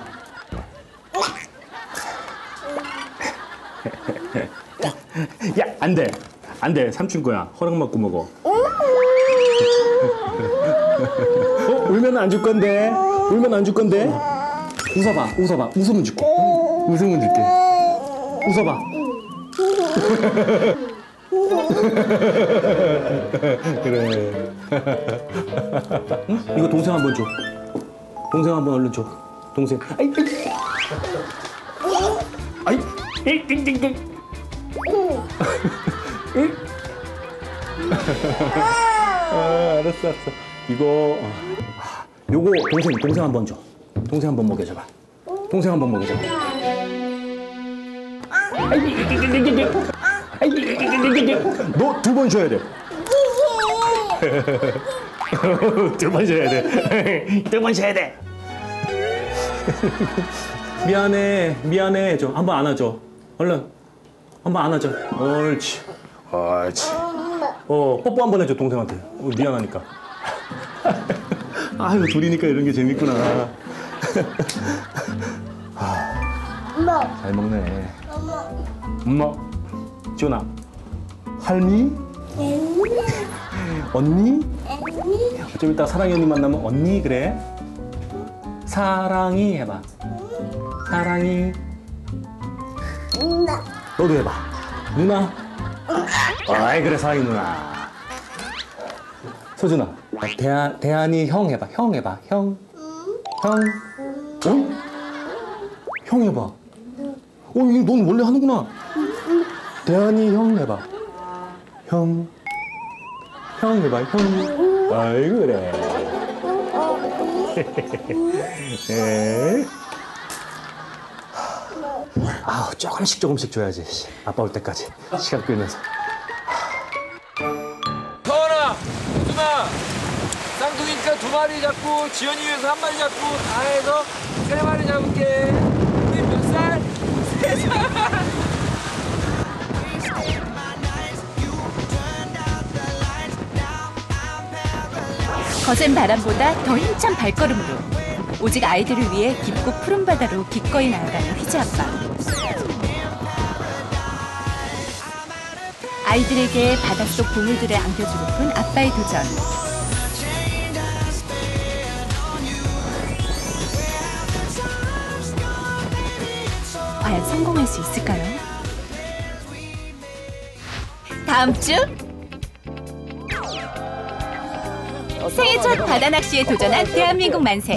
야, 안 돼. 안 돼. 삼촌 거야. 허락 받고 먹어. 어? 울면 안 줄 건데. 울면 안 줄 건데. 웃어봐. 웃어봐. 웃으면 줄게. 웃으면 줄게. 웃어봐. 그래. 응? 이거 동생 한번 줘. 동생 한번 얼른 줘. 동생. 아이, 아이. 아이, 띵띵띵. 아, 알았어, 알았어. 이거, 어. 요거 동생, 동생 한번 줘. 동생 한번 먹여줘봐. 동생 한번 먹여줘봐. 너 두 번 줘야 돼. 두 번 줘야 돼. 두 번 줘야 돼. 미안해, 미안해. 좀 한번 안아줘. 얼른. 한번 안아줘. 옳지. 옳지. 어, 뽀뽀 한번 해줘, 동생한테. 어, 미안하니까. 아유, 둘이니까 이런 게 재밌구나. 아, 잘 먹네. 엄마. 지훈아. 할미? 언니? 좀 이따 사랑이 언니 만나면 언니 그래. 사랑이 해봐. 사랑이. 너도 해봐. 누나. 아이 그래 사랑이 누나. 서준아. 대한 대한이 형 해봐. 형 해봐. 형. 형. 어? 형 해봐. 이거 넌 원래 하는구나. 대한이 형 해봐. 형. 형 해봐, 형. 아이, 그래. 에? 아우, 조금씩 조금씩 줘야지. 아빠 올 때까지. 시간 끌면서. 서원아, 우준아, 쌍둥이니까 두 마리 잡고 지연이 위해서 한 마리 잡고 다 해서 세 마리 잡을게. 우리 몇 살? 세 살. 거센 바람보다 더 힘찬 발걸음으로 오직 아이들을 위해 깊고 푸른 바다로 기꺼이 나아가는 휘지 아빠. 아이들에게 바닷속 보물들을 안겨주고픈 아빠의 도전. 과연 성공할 수 있을까요? 다음 주 생애 첫 바다 낚시에 도전한 대한민국 만세.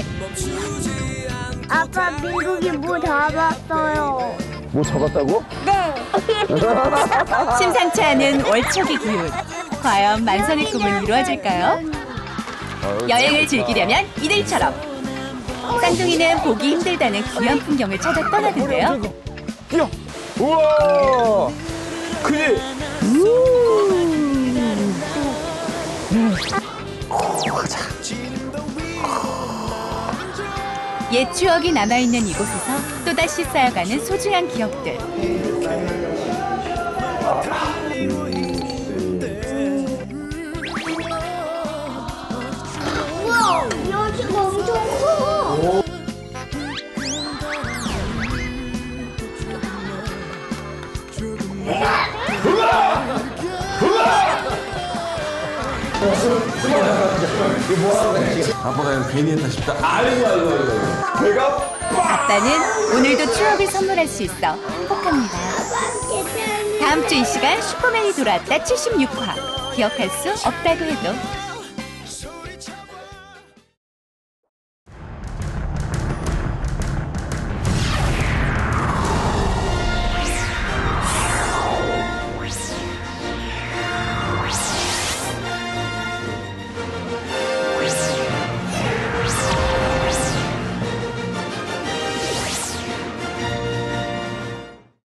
아빠 미국이 뭐 잡았어요? 뭐 잡았다고? 네. 심상치 않은 월척의 기운. 과연 만선의 꿈은 이루어질까요? 여행을 즐기려면 이들처럼 쌍둥이는 보기 힘들다는 귀한 풍경을 찾아 떠나는데요. 야, 우와, 그지? 옛 추억이 남아있는 이곳에서 또다시 쌓여가는 소중한 기억들. 우와, 여기가 엄청 커. 아빠가 괜히 했다 싶다. 아이고, 아이고, 아이고. 배가 아빠는 오늘도 추억을 선물할 수 있어 행복합니다. 다음 주 이 시간 슈퍼맨이 돌아왔다 칠십육 화. 기억할 수 없다고 해도